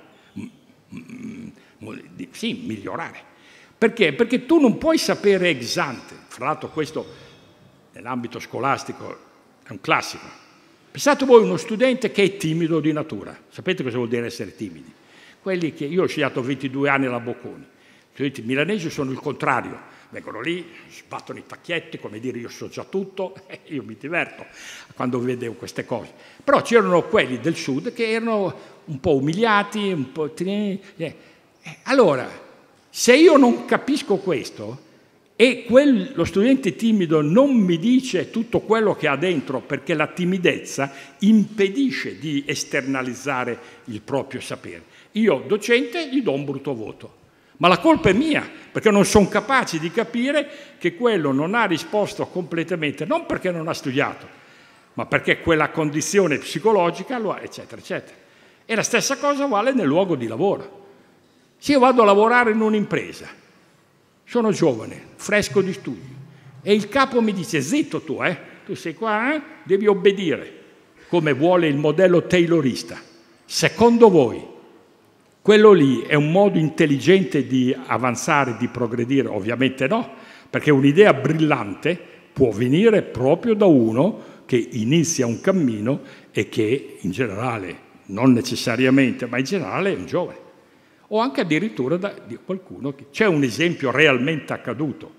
sì, migliorare. Perché? Perché tu non puoi sapere ex ante. Fra l'altro questo nell'ambito scolastico è un classico. Pensate voi uno studente che è timido di natura. Sapete cosa vuol dire essere timidi? Quelli che io ho studiato 22 anni alla Bocconi. Gli studenti milanesi sono il contrario. Vengono lì, sbattono i tacchietti, come dire io so già tutto, io mi diverto quando vedevo queste cose. Però c'erano quelli del sud che erano un po' umiliati, un po'... Allora, se io non capisco questo e lo studente timido non mi dice tutto quello che ha dentro, perché la timidezza impedisce di esternalizzare il proprio sapere, io docente gli do un brutto voto. Ma la colpa è mia, perché non sono capace di capire che quello non ha risposto completamente, non perché non ha studiato, ma perché quella condizione psicologica lo ha, eccetera, eccetera. E la stessa cosa vale nel luogo di lavoro. Se io vado a lavorare in un'impresa, sono giovane, fresco di studi, e il capo mi dice, zitto tu sei qua, devi obbedire, come vuole il modello taylorista. Secondo voi, quello lì è un modo intelligente di avanzare, di progredire? Ovviamente no, perché un'idea brillante può venire proprio da uno che inizia un cammino e che in generale, non necessariamente, ma in generale è un giovane. O anche addirittura di qualcuno che... C'è un esempio realmente accaduto,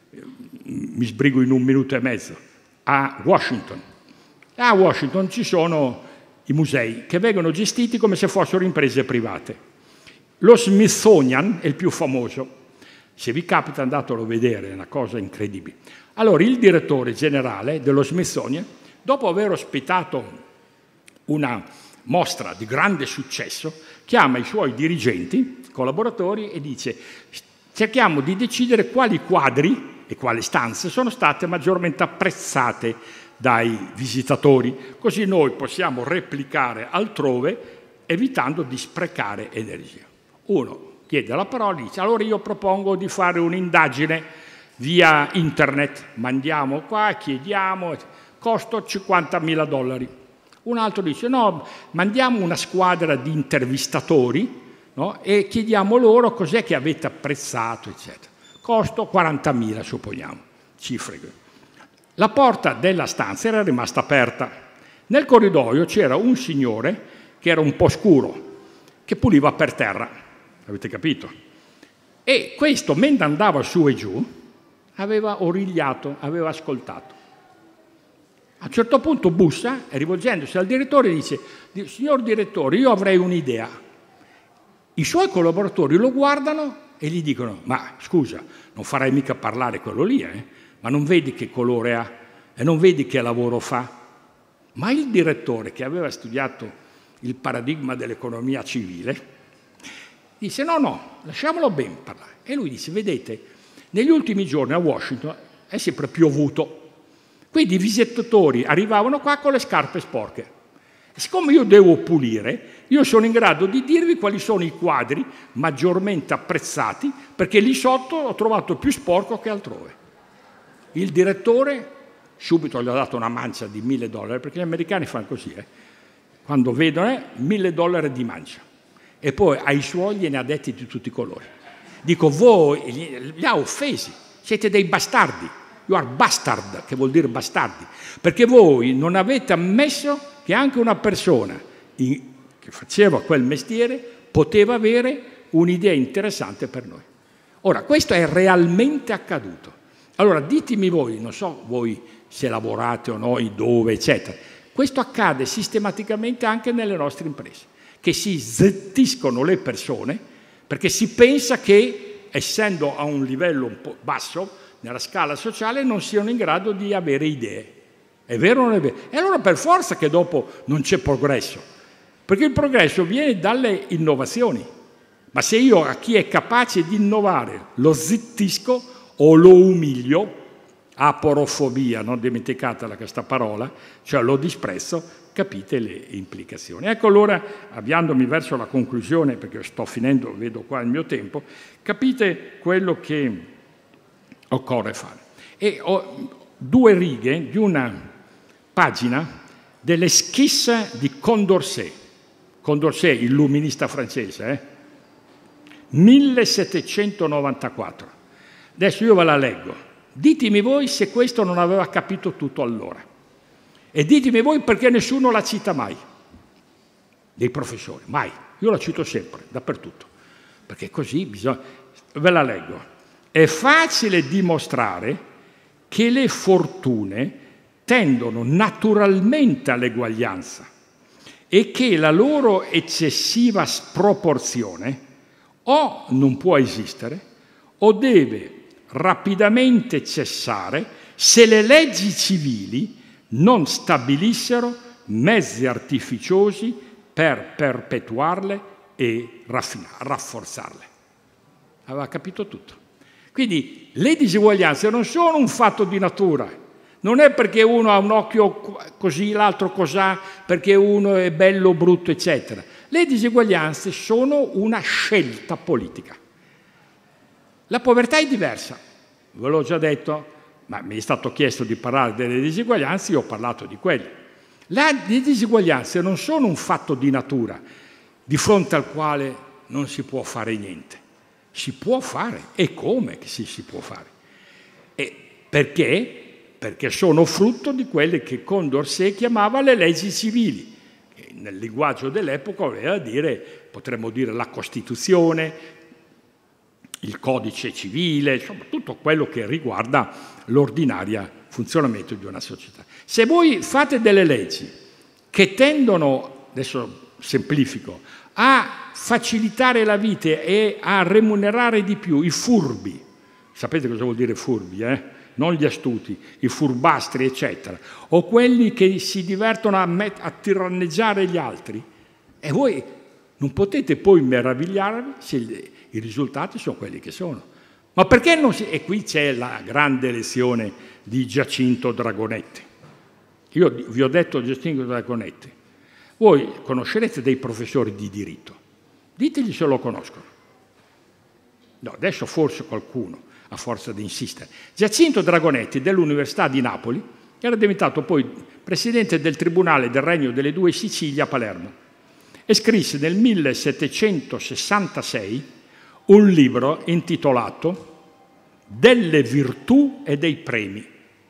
mi sbrigo in 1 minuto e mezzo, a Washington. A Washington ci sono i musei che vengono gestiti come se fossero imprese private. Lo Smithsonian è il più famoso. Se vi capita andatelo a vedere, è una cosa incredibile. Allora, il direttore generale dello Smithsonian, dopo aver ospitato una mostra di grande successo, chiama i suoi dirigenti, collaboratori, e dice: cerchiamo di decidere quali quadri e quali stanze sono state maggiormente apprezzate dai visitatori, così noi possiamo replicare altrove evitando di sprecare energia. Uno chiede la parola e dice: allora io propongo di fare un'indagine via internet, mandiamo qua, chiediamo, costo $50.000. Un altro dice: no, mandiamo una squadra di intervistatori, no, e chiediamo loro cos'è che avete apprezzato, eccetera. Costo 40.000, supponiamo, cifre. La porta della stanza era rimasta aperta. Nel corridoio c'era un signore che era un po' scuro, che puliva per terra, avete capito? E questo, mentre andava su e giù, aveva origliato, aveva ascoltato. A un certo punto bussa e, rivolgendosi al direttore, dice: signor direttore, io avrei un'idea. I suoi collaboratori lo guardano e gli dicono: ma scusa, non farai mica parlare quello lì, ma non vedi che colore ha e non vedi che lavoro fa? Ma il direttore, che aveva studiato il paradigma dell'economia civile, dice: no, lasciamolo ben parlare. E lui dice: vedete, negli ultimi giorni a Washington è sempre piovuto. Quindi i visitatori arrivavano qua con le scarpe sporche. E siccome io devo pulire, io sono in grado di dirvi quali sono i quadri maggiormente apprezzati, perché lì sotto ho trovato più sporco che altrove. Il direttore subito gli ha dato una mancia di $1.000, perché gli americani fanno così, quando vedono $1.000 di mancia. E poi ai suoi gliene ha detti di tutti i colori. Dico: voi li ha offesi, siete dei bastardi. You are bastard, che vuol dire bastardi, perché voi non avete ammesso che anche una persona che faceva quel mestiere poteva avere un'idea interessante per noi. Ora, questo è realmente accaduto. Allora, ditemi voi, non so voi se lavorate o no, dove, eccetera, questo accade sistematicamente anche nelle nostre imprese, che si zittiscono le persone perché si pensa che, essendo a un livello un po' basso, nella scala sociale, non siano in grado di avere idee. È vero o non è vero? E allora per forza che dopo non c'è progresso, perché il progresso viene dalle innovazioni. Ma se io a chi è capace di innovare lo zittisco o lo umilio, aporofobia, non dimenticatela questa parola, cioè lo disprezzo, capite le implicazioni. Ecco allora, avviandomi verso la conclusione, perché sto finendo, vedo qua il mio tempo, capite quello che occorre fare. E ho 2 righe di una pagina dell'esquisse di Condorcet. Condorcet, illuminista francese, 1794. Adesso io ve la leggo. Ditemi voi se questo non aveva capito tutto allora. E ditemi voi perché nessuno la cita mai. Dei professori, mai. Io la cito sempre, dappertutto. Perché così bisogna... Ve la leggo. È facile dimostrare che le fortune tendono naturalmente all'eguaglianza e che la loro eccessiva sproporzione o non può esistere o deve rapidamente cessare se le leggi civili non stabilissero mezzi artificiosi per perpetuarle e rafforzarle. Aveva capito tutto. Quindi le diseguaglianze non sono un fatto di natura. Non è perché uno ha un occhio così, l'altro cos'ha, perché uno è bello o brutto, eccetera. Le diseguaglianze sono una scelta politica. La povertà è diversa, ve l'ho già detto, ma mi è stato chiesto di parlare delle diseguaglianze, io ho parlato di quelle. Le diseguaglianze non sono un fatto di natura, di fronte al quale non si può fare niente. Si può fare, e come che si può fare? E perché? Perché sono frutto di quelle che Condorcet chiamava le leggi civili, che nel linguaggio dell'epoca voleva dire, potremmo dire, la Costituzione, il codice civile, insomma tutto quello che riguarda l'ordinario funzionamento di una società. Se voi fate delle leggi che tendono, adesso semplifico, a facilitare la vita e a remunerare di più i furbi, sapete cosa vuol dire furbi, non gli astuti, i furbastri, eccetera, o quelli che si divertono a tiranneggiare gli altri, e voi non potete poi meravigliarvi se i risultati sono quelli che sono. Ma perché non si... E qui c'è la grande lezione di Giacinto Dragonetti. Io vi ho detto Giacinto Dragonetti. Voi conoscerete dei professori di diritto. Ditegli se lo conoscono. No, adesso forse qualcuno, a forza di insistere. Giacinto Dragonetti dell'Università di Napoli era diventato poi presidente del Tribunale del Regno delle Due Sicilie a Palermo e scrisse nel 1766 un libro intitolato Delle virtù e dei premi.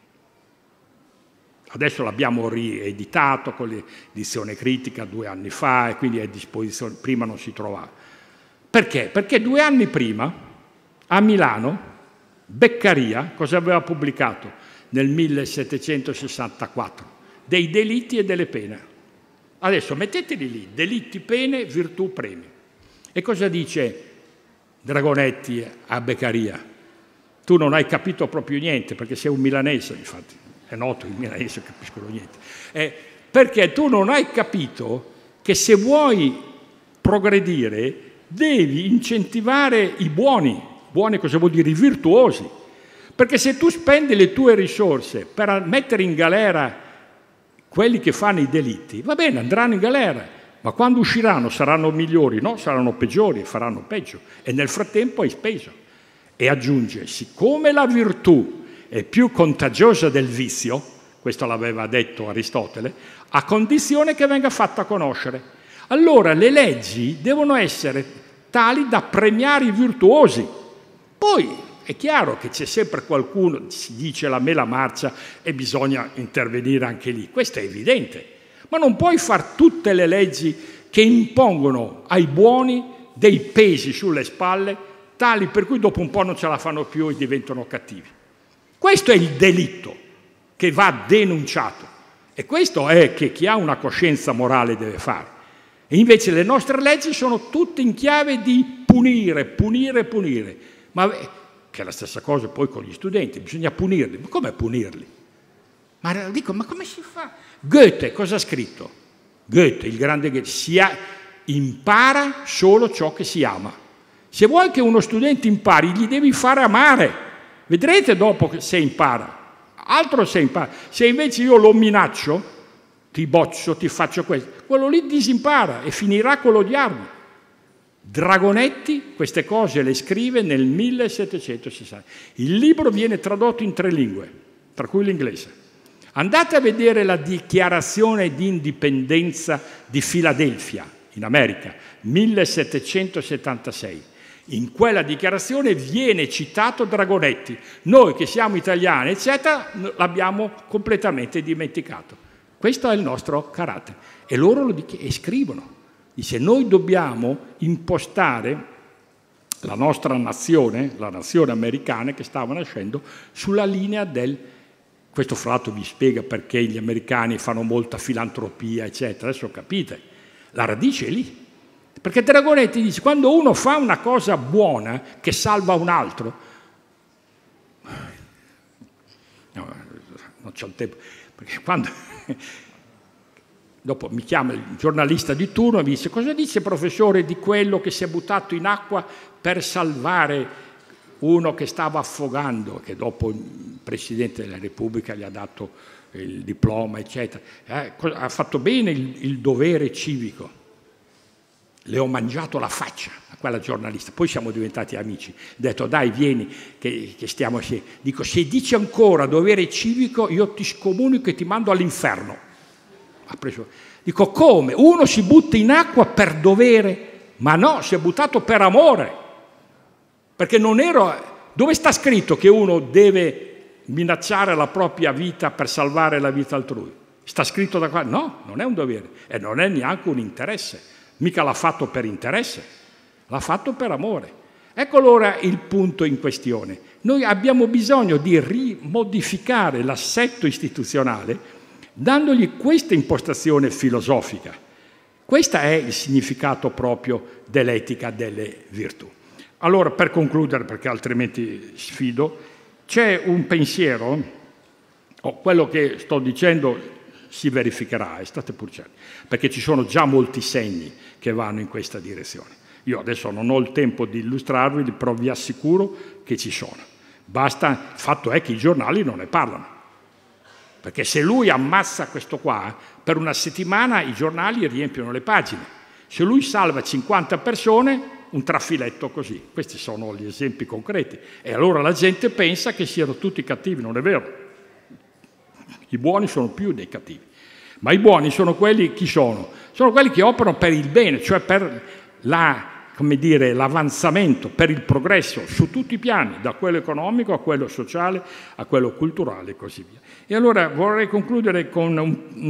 Adesso l'abbiamo rieditato con l'edizione critica 2 anni fa e quindi è a disposizione, prima non si trovava. Perché? Perché 2 anni prima a Milano Beccaria cosa aveva pubblicato nel 1764? Dei delitti e delle pene. Adesso metteteli lì, delitti, pene, virtù, premi. E cosa dice Dragonetti a Beccaria? Tu non hai capito proprio niente, perché sei un milanese, infatti, è noto che i milanesi non capiscono niente. Perché tu non hai capito che se vuoi progredire devi incentivare i buoni. Buoni cosa vuol dire? I virtuosi. Perché se tu spendi le tue risorse per mettere in galera quelli che fanno i delitti, va bene, andranno in galera, ma quando usciranno saranno migliori? No, saranno peggiori, faranno peggio. E nel frattempo hai speso. E aggiunge, siccome la virtù è più contagiosa del vizio, questo l'aveva detto Aristotele, a condizione che venga fatta conoscere. Allora le leggi devono essere tali da premiare i virtuosi. Poi è chiaro che c'è sempre qualcuno, si dice la mela marcia e bisogna intervenire anche lì, questo è evidente, ma non puoi fare tutte le leggi che impongono ai buoni dei pesi sulle spalle tali per cui dopo un po' non ce la fanno più e diventano cattivi. Questo è il delitto che va denunciato e questo è che chi ha una coscienza morale deve fare. E invece le nostre leggi sono tutte in chiave di punire, punire, punire. Ma che è la stessa cosa poi con gli studenti, bisogna punirli. Ma come punirli? Ma dico, ma come si fa? Goethe cosa ha scritto? Goethe, il grande Goethe, impara solo ciò che si ama. Se vuoi che uno studente impari, gli devi fare amare. Vedrete dopo se impara. Altro se impara. Se invece io lo minaccio, ti boccio, ti faccio questo, quello lì disimpara e finirà con l'odiarmi. Dragonetti queste cose le scrive nel 1760. Il libro viene tradotto in 3 lingue, tra cui l'inglese. Andate a vedere la dichiarazione di indipendenza di Filadelfia, in America, 1776. In quella dichiarazione viene citato Dragonetti. Noi che siamo italiani, eccetera, l'abbiamo completamente dimenticato. Questo è il nostro carattere. E loro lo scrivono. Dice, noi dobbiamo impostare la nostra nazione, la nazione americana che stava nascendo, sulla linea del... Questo fra l'altro vi spiega perché gli americani fanno molta filantropia, eccetera. Adesso capite, la radice è lì. Perché Dragonetti dice, quando uno fa una cosa buona che salva un altro, no, non c'ho il tempo, perché quando... Dopo mi chiama il giornalista di turno e mi dice, cosa dice professore di quello che si è buttato in acqua per salvare uno che stava affogando, che dopo il Presidente della Repubblica gli ha dato il diploma, eccetera. Ha fatto bene il dovere civico. Le ho mangiato la faccia a quella giornalista, poi siamo diventati amici. Ho detto, dai, vieni, che stiamo assieme. Dico, se dici ancora dovere civico, io ti scomunico e ti mando all'inferno. Dico, come? Uno si butta in acqua per dovere? Ma no, si è buttato per amore. Perché non ero... Dove sta scritto che uno deve minacciare la propria vita per salvare la vita altrui? Sta scritto da qua? No, non è un dovere e non è neanche un interesse. Mica l'ha fatto per interesse, l'ha fatto per amore. Ecco allora il punto in questione. Noi abbiamo bisogno di rimodificare l'assetto istituzionale dandogli questa impostazione filosofica. Questo è il significato proprio dell'etica delle virtù. Allora, per concludere, perché altrimenti sfido, c'è un pensiero, quello che sto dicendo si verificherà, state pur certi, perché ci sono già molti segni che vanno in questa direzione. Io adesso non ho il tempo di illustrarvi, però vi assicuro che ci sono. Basta, il fatto è che i giornali non ne parlano, perché se lui ammazza questo qua, per una settimana i giornali riempiono le pagine. Se lui salva 50 persone, un trafiletto così. Questi sono gli esempi concreti. E allora la gente pensa che siano tutti cattivi, non è vero. I buoni sono più dei cattivi. Ma i buoni sono quelli, chi sono? Sono quelli che operano per il bene, cioè per l'avanzamento, per il progresso su tutti i piani, da quello economico a quello sociale, a quello culturale e così via. E allora vorrei concludere con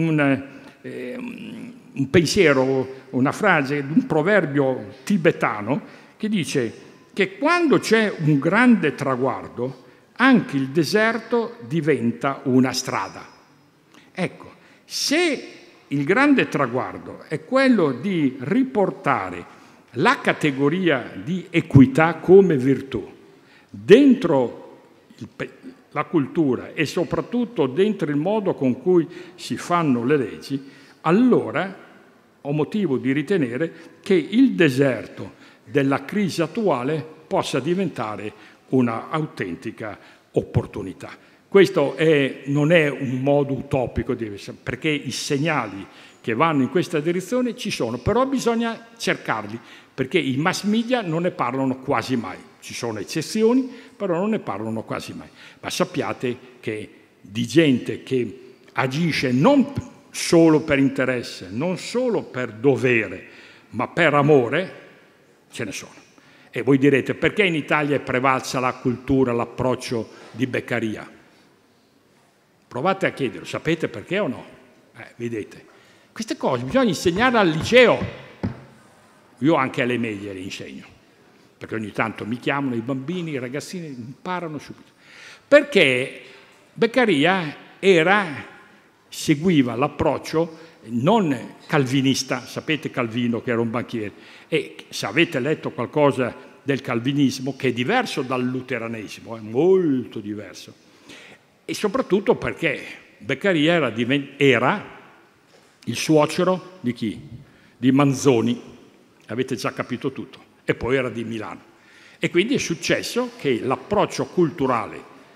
un pensiero, una frase, un proverbio tibetano che dice che quando c'è un grande traguardo, anche il deserto diventa una strada. Ecco, se il grande traguardo è quello di riportare la categoria di equità come virtù dentro la cultura e soprattutto dentro il modo con cui si fanno le leggi, allora ho motivo di ritenere che il deserto della crisi attuale possa diventare una autentica opportunità. Questo non è un modo utopico, perché i segnali che vanno in questa direzione ci sono, però bisogna cercarli, perché i mass media non ne parlano quasi mai. Ci sono eccezioni, però non ne parlano quasi mai. Ma sappiate che di gente che agisce non solo per interesse, non solo per dovere, ma per amore, ce ne sono. E voi direte, perché in Italia è prevalsa la cultura, l'approccio di Beccaria? Provate a chiederlo, sapete perché o no? Vedete, queste cose bisogna insegnare al liceo. Io anche alle medie le insegno, perché ogni tanto mi chiamano i bambini, i ragazzini, imparano subito. Perché Beccaria seguiva l'approccio non calvinista, sapete Calvino che era un banchiere, e se avete letto qualcosa del calvinismo, che è diverso dal luteranesimo, è molto diverso, e soprattutto perché Beccaria era il suocero di chi? Di Manzoni, avete già capito tutto, e poi era di Milano. E quindi è successo che l'approccio culturale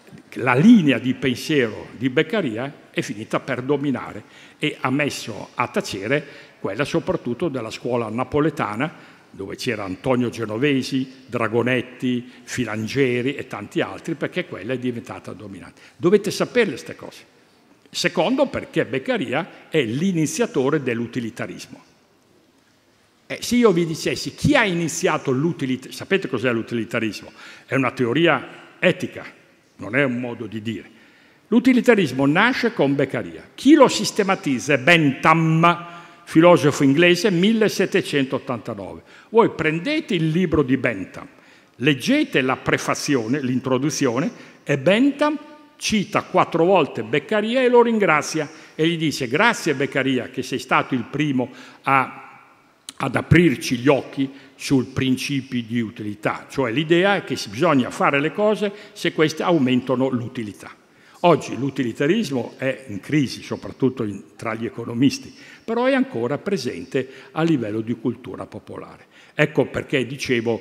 la linea di pensiero di Beccaria è finita per dominare e ha messo a tacere quella soprattutto della scuola napoletana, dove c'era Antonio Genovesi, Dragonetti, Filangieri e tanti altri, perché quella è diventata dominante. Dovete sapere queste cose. Secondo, perché Beccaria è l'iniziatore dell'utilitarismo. Se io vi dicessi chi ha iniziato l'utilitarismo, sapete cos'è l'utilitarismo? È una teoria etica, non è un modo di dire. L'utilitarismo nasce con Beccaria. Chi lo sistematizza è Bentham, filosofo inglese, 1789. Voi prendete il libro di Bentham, leggete la prefazione, l'introduzione, e Bentham cita 4 volte Beccaria e lo ringrazia e gli dice: grazie Beccaria che sei stato il primo ad aprirci gli occhi sul principio di utilità, cioè l'idea è che bisogna fare le cose se queste aumentano l'utilità. Oggi l'utilitarismo è in crisi, soprattutto tra gli economisti, però è ancora presente a livello di cultura popolare. Ecco perché dicevo,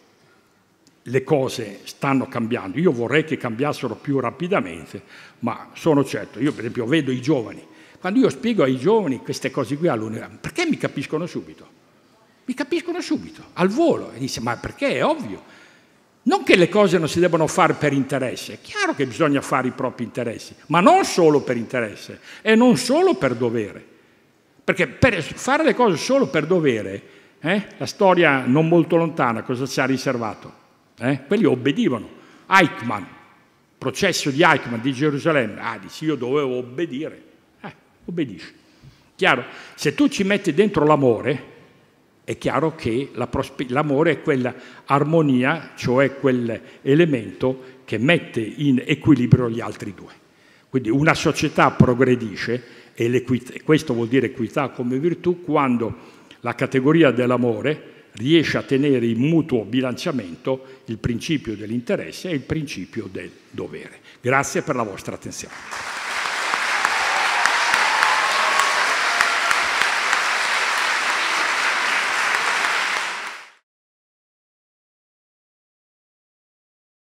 le cose stanno cambiando. Io vorrei che cambiassero più rapidamente, ma sono certo. Io per esempio vedo i giovani. Quando io spiego ai giovani queste cose qui all'università, perché mi capiscono subito? Mi capiscono subito, al volo. E dice, ma perché è ovvio. Non che le cose non si debbano fare per interesse, è chiaro che bisogna fare i propri interessi, ma non solo per interesse e non solo per dovere. Perché per fare le cose solo per dovere, la storia non molto lontana cosa ci ha riservato? Quelli obbedivano. Eichmann, processo di Eichmann di Gerusalemme, dici io dovevo obbedire, obbedisci. Chiaro, se tu ci metti dentro l'amore, è chiaro che l'amore è quella armonia, cioè quell'elemento che mette in equilibrio gli altri due. Quindi una società progredisce, e questo vuol dire equità come virtù, quando la categoria dell'amore riesce a tenere in mutuo bilanciamento il principio dell'interesse e il principio del dovere. Grazie per la vostra attenzione.